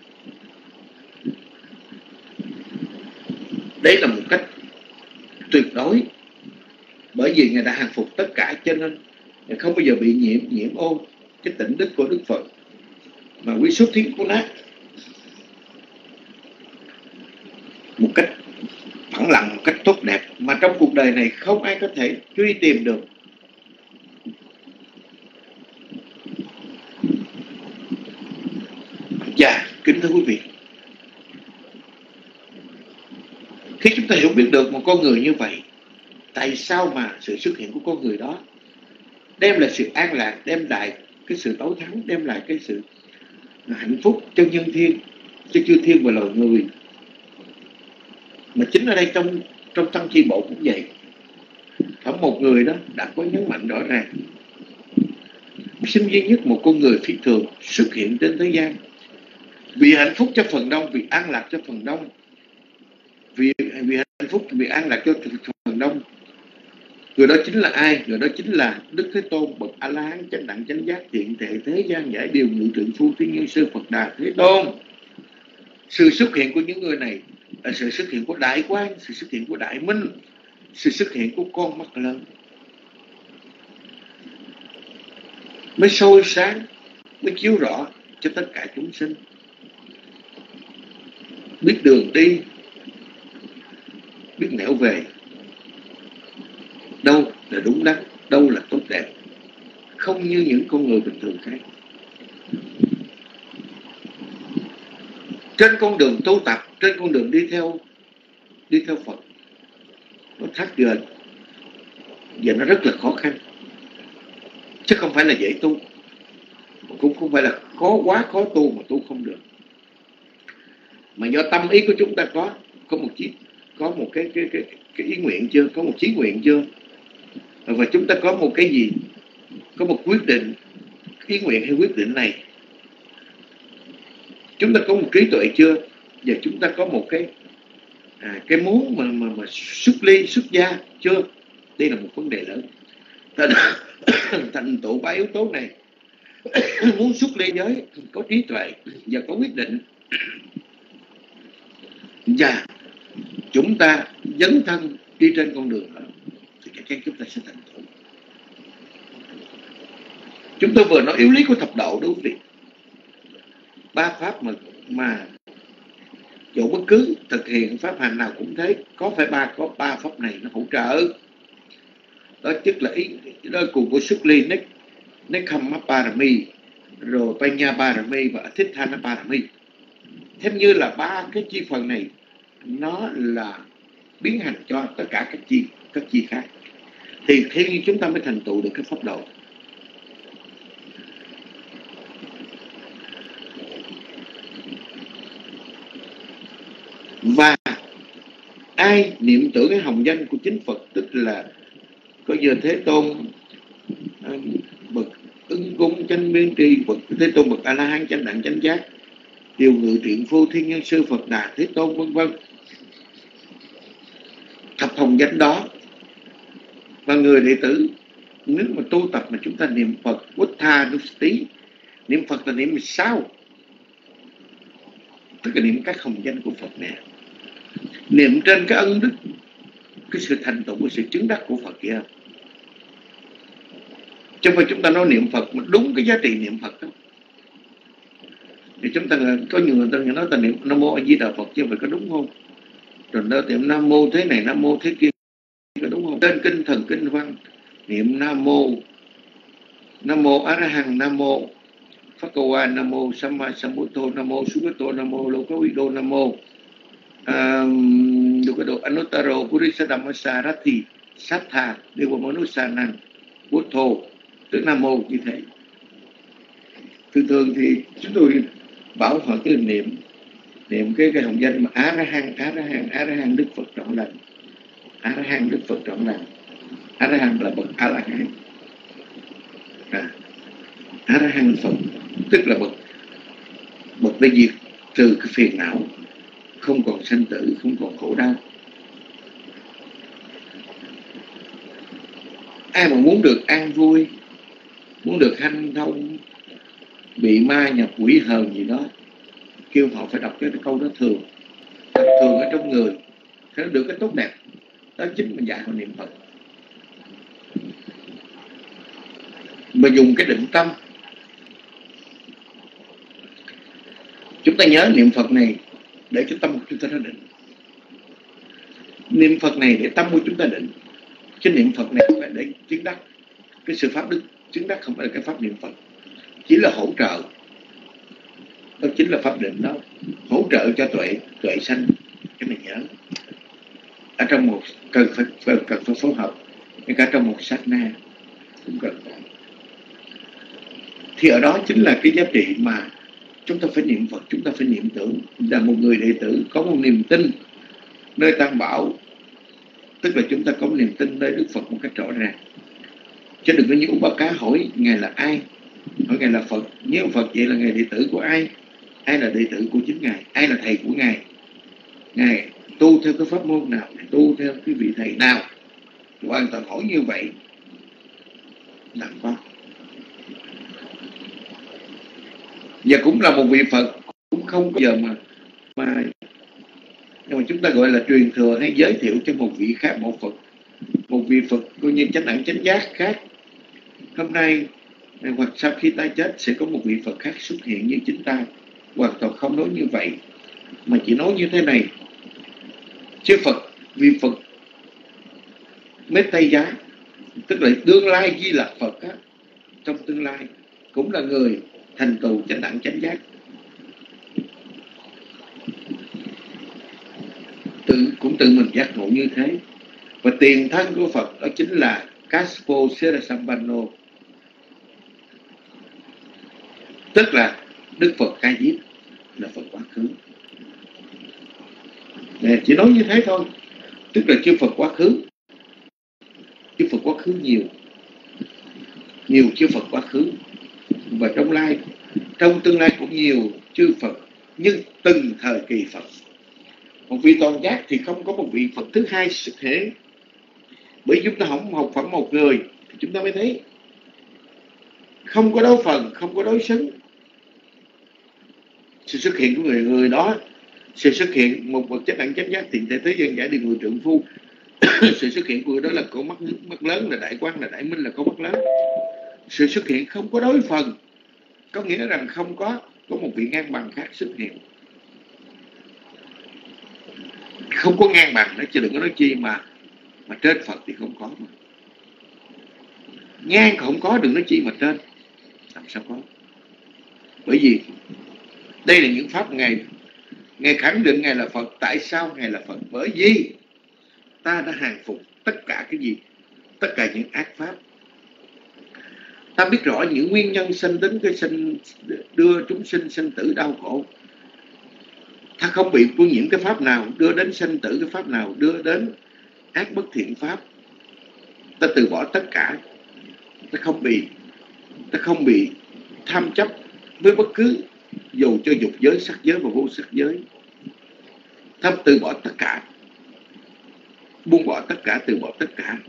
Đấy là một cách tuyệt đối, bởi vì Ngài đã hàng phục tất cả, cho nên Ngài không bao giờ bị nhiễm ô. Cái tịnh đức của Đức Phật mà quý xuất thiên của nó một cách phẳng lặng, một cách tốt đẹp, mà trong cuộc đời này không ai có thể truy tìm được. Dạ, kính thưa quý vị, khi chúng ta hiểu biết được một con người như vậy, tại sao mà sự xuất hiện của con người đó đem lại sự an lạc, đem lại cái sự tối thắng, đem lại cái sự hạnh phúc cho nhân thiên, cho chư thiên và loài người. Mà chính ở đây trong tăng chi bộ cũng vậy. Ở một người đó đã có nhấn mạnh rõ ràng, sinh duy nhất một con người phi thường xuất hiện trên thế gian, vì hạnh phúc cho phần đông, vì an lạc cho phần đông, vì hạnh phúc, vì an lạc cho phần đông. Người đó chính là ai? Người đó chính là Đức Thế Tôn, bậc A La Hán chánh đẳng chánh giác, thiện thể thế gian giải điều ngự trượng phu thiên nhân sư Phật Đà Thế Tôn. Sự xuất hiện của những người này là sự xuất hiện của đại quang, sự xuất hiện của đại minh, sự xuất hiện của con mắt lớn, mới soi sáng, mới chiếu rõ cho tất cả chúng sinh biết đường đi, biết nẻo về. tốt đẹp, không như những con người bình thường khác. Trên con đường tu tập, trên con đường đi theo Phật, nó thác gần và nó rất là khó khăn, chứ không phải là dễ tu, cũng không phải là quá khó tu mà tu không được, mà do tâm ý của chúng ta có một cái ý nguyện chưa, có một chí nguyện chưa, và chúng ta có một cái gì, có một quyết định, ý nguyện hay quyết định này, chúng ta có một trí tuệ chưa, và chúng ta có một cái muốn mà xuất gia chưa. Đây là một vấn đề lớn. Thành tựu 3 yếu tố này muốn xuất ly giới, có trí tuệ và có quyết định, và chúng ta dấn thân đi trên con đường đó, thì chắc chắn chúng ta sẽ thành tựu. Chúng tôi vừa nói yếu lý của thập độ, đúng không vị? 3 pháp mà chỗ bất cứ thực hiện pháp hành nào cũng thế, có 3 pháp này nó hỗ trợ. Đó tức là đó cùng của xuất ly Nekkhamma Parami, rồi Panya Parami và Atithana Parami. Theo như là 3 cái chi phần này nó là biến hành cho tất cả các chi khác, thì theo như chúng ta mới thành tựu được cái pháp độ. Và ai niệm tưởng cái hồng danh của chính Phật, tức là có giờ Thế Tôn, bậc Ứng Cung chánh biên tri, bậc Thế Tôn, bậc A La Hán chánh đẳng chánh giác, điều ngự truyện phu thiên nhân sư Phật Đà Thế Tôn, vân vân, thập hồng danh đó, và người đệ tử nếu mà tu tập mà chúng ta niệm Phật Uttha Nusti, niệm Phật là niệm 16, tức là niệm các hồng danh của Phật nè, niệm trên cái ân đức, cái sự thành tựu, cái sự chứng đắc của Phật kia. Chứ không phải chúng ta nói niệm Phật mà đúng cái giá trị niệm Phật đó. Thì chúng ta có nhiều người ta nói ta niệm Nam Mô A Di Đà Phật chứ phải có đúng không? Rồi nó niệm Nam Mô thế này, Nam Mô thế kia, có đúng không? Trên kinh thần kinh văn niệm Nam Mô A La Hán, Nam Mô Phakawa, Nam Mô Samma Sambuddho, Nam Mô Sugato, Nam Mô Lokavido, Nam Mô Dukado Anuttaro Purisa Dhammasarathi Sattha Dewa Manusanang Buddho, tức Nam Mô như thế. Thường thì chúng tôi bảo họ cứ niệm cái hồng danh mà A La Hán Đức Phật trọn lành, A La Hán Đức Phật trọn lành. A La Hán là bậc A La Hán, A La Hán Phật tức là bậc đã diệt trừ cái phiền não, không còn sanh tử, không còn khổ đau. Ai mà muốn được an vui, muốn được hanh thông, bị ma nhập quỷ hờn gì đó, kêu họ phải đọc cái câu đó thường ở trong người, thế nó được cái tốt đẹp. Đó chính mình dạy họ niệm Phật, mà dùng cái định tâm. Chúng ta nhớ niệm Phật này để cho tâm của chúng ta nó định, niệm Phật này để tâm của chúng ta định, chứ niệm Phật này không phải để chứng đắc. Cái sự pháp đức chứng đắc không phải là cái pháp niệm Phật, chỉ là hỗ trợ. Đó chính là pháp định đó, hỗ trợ cho tuệ sanh. Cái này nhớ ở trong một cần phải phối hợp, ngay cả trong một sát na cũng cần phải. Thì ở đó chính là cái giá trị mà chúng ta phải niệm Phật, chúng ta phải niệm tưởng. Là một người đệ tử có một niềm tin nơi Tam Bảo, tức là chúng ta có một niềm tin nơi Đức Phật một cách rõ ràng. Chứ đừng có như Úc Ba Cá hỏi Ngài là ai, hỏi Ngài là Phật. Nếu Phật vậy là Ngài đệ tử của ai? Ai là đệ tử của chính Ngài? Ai là thầy của Ngài? Ngài tu theo cái pháp môn nào? Ngài tu theo cái vị thầy nào? Hoàn toàn hỏi như vậy làm con. Và cũng là một vị Phật, cũng không bao giờ mà nhưng mà chúng ta gọi là truyền thừa hay giới thiệu cho một vị khác, một vị Phật coi như chánh đẳng chánh giác khác. Hôm nay hoặc sau khi ta chết sẽ có một vị Phật khác xuất hiện như chính ta. Hoàn toàn không nói như vậy, mà chỉ nói như thế này. Chứ vị Phật Mết Tây Giá tức là tương lai Di Lặc Phật á, trong tương lai cũng là người thành tựu chánh đẳng chánh giác, cũng tự mình giác ngộ như thế. Và tiền thân của Phật đó chính là Kaspo Serasambanno, tức là Đức Phật Ca Diếp, là Phật quá khứ. Nè, chỉ nói như thế thôi, tức là chư Phật quá khứ, chư Phật quá khứ nhiều chư Phật quá khứ, và trong tương lai cũng nhiều chư Phật, nhưng từng thời kỳ Phật. Một vị toàn giác thì không có một vị Phật thứ hai xuất hiện, bởi chúng ta không học phẩm một người thì chúng ta mới thấy không có đối phần, không có đối xứng. Sự xuất hiện của người đó, sự xuất hiện một bậc chánh đẳng chánh giác thiện thể thế dân giải điều người trượng phu. Sự xuất hiện của người đó là con mắt lớn, là đại quang, là đại minh, là con mắt lớn. Sự xuất hiện không có đối phần, có nghĩa rằng không có một vị ngang bằng khác xuất hiện. Không có ngang bằng đó, chứ đừng có nói chi mà trên Phật thì không có mà. Ngang không có, đừng nói chi mà trên, làm sao có. Bởi vì đây là những pháp Ngài khẳng định Ngài là Phật. Tại sao Ngài là Phật? Bởi vì ta đã hàng phục tất cả cái gì? Tất cả những ác pháp. Ta biết rõ những nguyên nhân sinh đến cái đưa chúng sinh sinh tử đau khổ. Ta không bị của những cái pháp nào đưa đến sinh tử, cái pháp nào đưa đến ác bất thiện pháp. Ta từ bỏ tất cả. Ta không bị tham chấp với bất cứ, dù cho dục giới, sắc giới và vô sắc giới. Ta từ bỏ tất cả, buông bỏ tất cả, từ bỏ tất cả.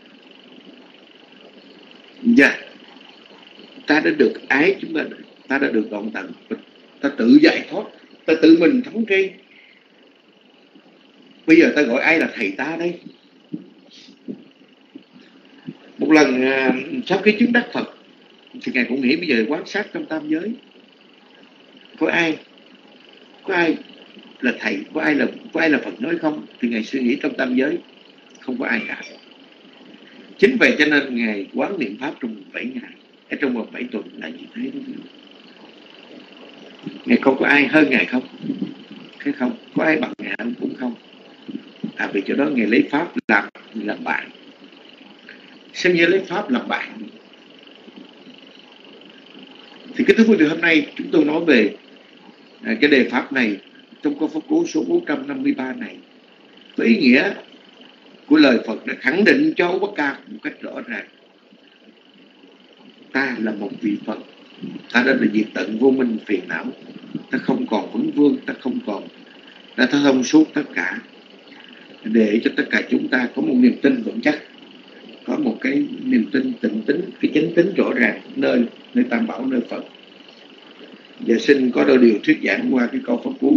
Và ta đã được ái, ta đã được đoạn tận, ta tự giải thoát, ta tự mình thống tri. Bây giờ ta gọi ai là thầy ta đây? Một lần sau khi chứng đắc Phật thì Ngài cũng nghĩ bây giờ quan sát trong tam giới, có ai là thầy, có ai là Phật nói không? Thì Ngài suy nghĩ trong tam giới không có ai cả. Chính vậy cho nên Ngài quán niệm pháp trong 7 ngày, ở trong vòng 7 tuần là như thế đó. Ngài không có ai hơn Ngài không? Cái không có ai bằng Ngài cũng không. Vì chỗ đó Ngài lấy pháp làm bạn, xem như lấy pháp làm bạn. Thì cái thứ buổi hôm nay chúng tôi nói về cái đề pháp này trong câu pháp cú số 453 này, với ý nghĩa của lời Phật đã khẳng định cho Bất Ca một cách rõ ràng. Ta là một vị Phật, ta đã là diệt tận vô minh phiền não, ta không còn vấn vương, ta thông suốt tất cả, để cho tất cả chúng ta có một niềm tin vững chắc, có một cái niềm tin tịnh tính, cái chánh tính rõ ràng nơi Tam Bảo, nơi Phật. Và xin có đôi điều thuyết giảng qua cái câu pháp cú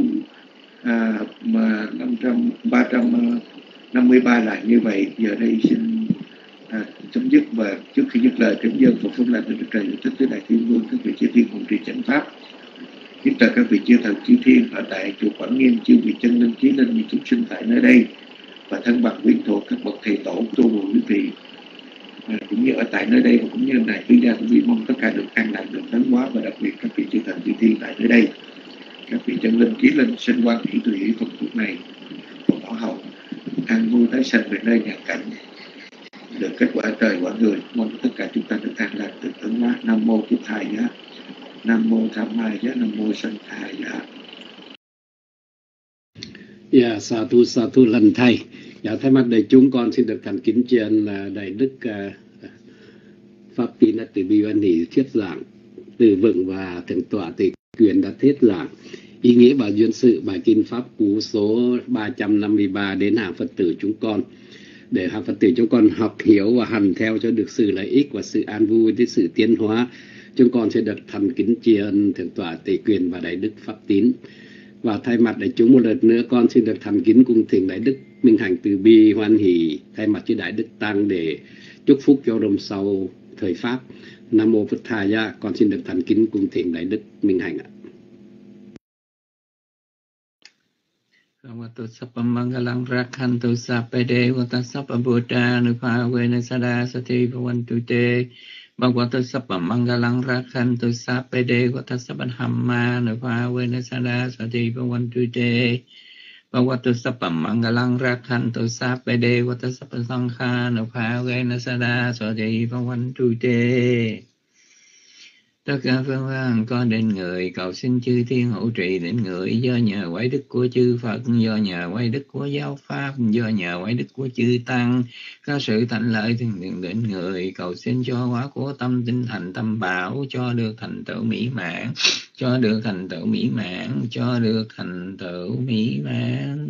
353 là như vậy. Giờ đây xin chấm dứt, và trước khi dứt lời kính dân Phật phong làm được trời thích tới đại thiên vương, các vị chư thiên cùng trì chánh pháp, kính chào các vị chư thần chư thiên ở tại chùa Quảng Nghiêm, chư vị chân linh trí linh, những chúng sinh tại nơi đây, và thân bằng quyến thuộc các bậc thầy tổ tu bồ quý vị cũng như ở tại nơi đây, và cũng như này quý gia quý vị mong tất cả được an lạc, được tấn hóa, và đặc biệt các vị chư thần chư thiên tại nơi đây, các vị chân linh trí linh sinh quan hỷ tùy hỷ Phật phúc này và bảo hậu an vui tái sanh về nơi nhà cảnh, được kết quả trời quả người. Mong tất cả chúng ta được an lạc, được tấn hóa. Nam mô Chư Thầy Giá, Nam mô Tham Mai Giá, Nam mô Sanh Thầy Giá. Dạ, sa thu lần thầy. Dạ, thay mặt đại chúng con xin được thành kính tri ân đại đức Pháp Tín Từ Bi Văn Hỷ thuyết giảng từ vựng, và thượng tọa Tề Quyền đã thuyết giảng ý nghĩa và duyên sự bài kinh pháp cú số 353 đến hàng Phật tử chúng con, để hàng Phật tử chúng con học hiểu và hành theo cho được sự lợi ích và sự an vui, đến sự tiến hóa. Chúng con sẽ được thành kính tri ân thượng tọa Tề Quyền và đại đức Pháp Tín. Và thay mặt đại chúng một lần nữa con xin được thành kính cung thỉnh đại đức Minh Hạnh Từ Bi Hoan Hỷ thay mặt chư đại đức tăng để chúc phúc cho rồng sau thời pháp. Nam mô Phật Thà Gia. Con xin được thành kính cung thỉnh đại đức Minh Hạnh ạ. Bhagavato Sappam Mangalang Rakhantu Sappede Vata Sappa Buddha Nupa Vena Sada Sati Bhavantu Te Bhagavato Sappam Mangalang Rakhantu Sappede Vata Sappa Dhamma Nupa Vena Sada Sati Bhavantu Te Bhagavato Sappam Mangalang Rakhantu Sappede Vata Sappa Sankha Nupa Vena Sada Sati Bhavantu Te. Tất cả phương pháp có đến người, cầu xin chư thiên hộ trì đến người, do nhờ quái đức của chư Phật, do nhờ quái đức của giáo pháp, do nhờ quái đức của chư Tăng, có sự thành lợi thường đến người, cầu xin cho hóa của tâm tinh thành tâm bảo, cho được thành tựu mỹ mãn, cho được thành tựu mỹ mãn, cho được thành tựu mỹ mãn.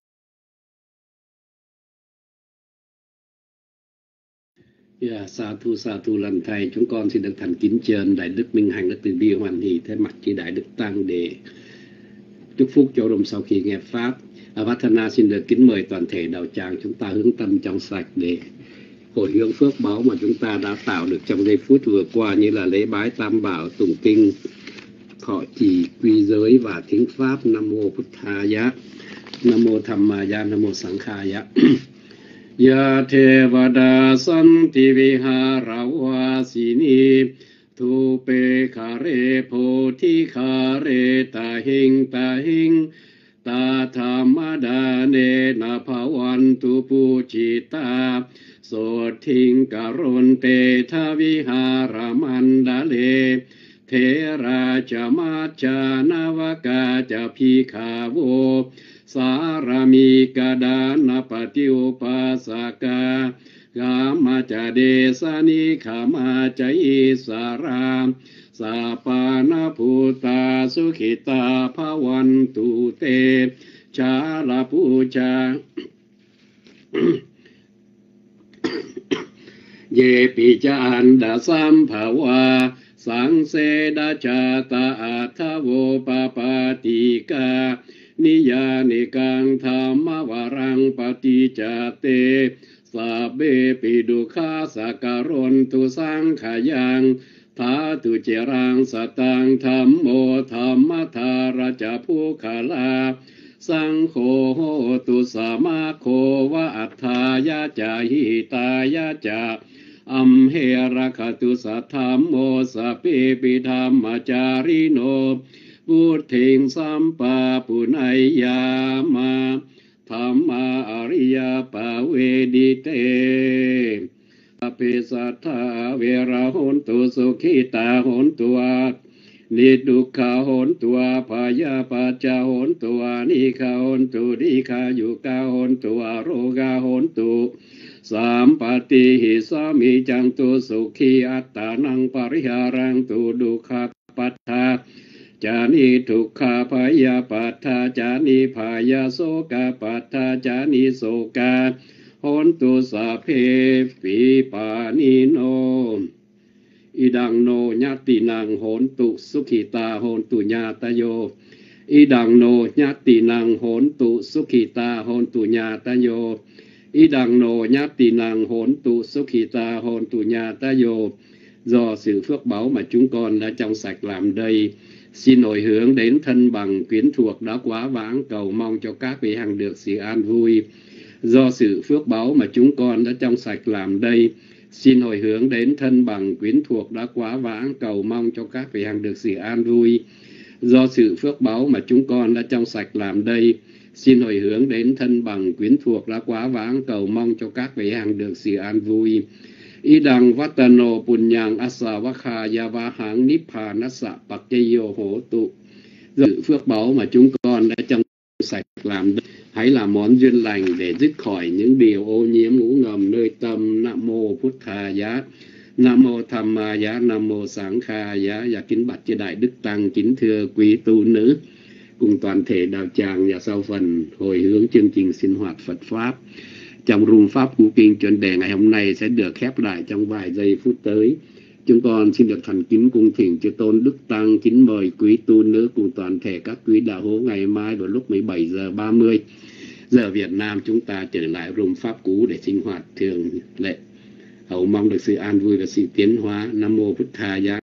Sa thu lần thầy, chúng con xin được thành kính trơn Đại Đức Minh Hạnh đã từ bi hoàn hỷ thay mặt chỉ Đại Đức Tăng để chúc phúc cho đồng sau khi nghe pháp. Vathana xin được kính mời toàn thể đạo tràng chúng ta hướng tâm trong sạch để hồi hướng phước báo mà chúng ta đã tạo được trong giây phút vừa qua, như là lễ bái tam bảo, tụng kinh, thọ trì quy giới và thính pháp. Nam mô Phật Thaya, Nam mô Tham Maya, Nam mô Sangha Khaya. Ya Tevada Santi Viharavasini Thupe Khare Poti Khare Tahing Tahing Ta Thamadane Napavantu Puchita Sothing Karonte Taviharamandale Thera Chamacha Navaka Japikavo Sarami Kadana Patiupasaka Gamacha Desani Kamacha Isara Sapana Puta Sukhita Pavantu Te Chala Pucha Ye Pichanda Samphawa Sang Seda Chata Athavo Papatika Niya Nikang Thamma Varang Patijate Sabe Pidukha Sakarontu Sankhayang Thatu Jerang Satang Thammo Thammathara Japukhala Sangho Hotu Samakho Va Athaya Jahitaya Ja Amherakatu Sathammo Sape Pidhammacharino Buddhing Sampa Punayama Thamma Ariya Pavedite Apisatha Vera Hontu Sukhita Hontua Nidukha Hontua Paya Pacha Hontua Nikha Hontu Dikha Yuka Hontua Roga Hontu Sampati Hisami Jantu Sukhi Attanang Pariharang Tu Dukha Patha Jani Tukha Paya Patha Jani Paya Soka Patha Jani Soka Hontu Sape Vipanino Idang no Nyati Nang Hontu Sukhita Hontu Nyatayo Idang no Nyati Nang Hontu Sukhita Hontu Nyatayo Idang no Nyati Nang Hontu Sukhita Hontu Nyatayo. Do sự phước báu mà chúng con đã trong sạch làm đây, xin hồi hướng đến thân bằng quyến thuộc đã quá vãng, cầu mong cho các vị hằng được sự an vui. Do sự phước báu mà chúng con đã trong sạch làm đây, xin hồi hướng đến thân bằng quyến thuộc đã quá vãng, cầu mong cho các vị hằng được sự an vui. Do sự phước báu mà chúng con đã trong sạch làm đây, xin hồi hướng đến thân bằng quyến thuộc đã quá vãng, cầu mong cho các vị hằng được sự an vui. Idang Vatano Punyang Asavakha Yavahang Nippanasa Pakyayo Hotu. Sự phước báu mà chúng con đã trong sạch làm đây, hãy làm món duyên lành để dứt khỏi những điều ô nhiễm ngủ ngầm nơi tâm. Nam mô Phật Thaya, Nam mô Tham Maya, Nam mô Sangha Khaya. Và kính bạch chư Đại Đức Tăng, kính thưa quý tu nữ cùng toàn thể đạo tràng và sau phần hồi hướng chương trình sinh hoạt Phật Pháp trong rung pháp của kinh chuyên đề ngày hôm nay sẽ được khép lại trong vài giây phút tới. Chúng con xin được thành kính cung thỉnh chư Tôn Đức Tăng kính mời quý tu nữ cùng toàn thể các quý đạo hữu ngày mai vào lúc 17:30 giờ Việt Nam chúng ta trở lại rung pháp cũ để sinh hoạt thường lệ. Hậu mong được sự an vui và sự tiến hóa. Nam mô Phật Thaya.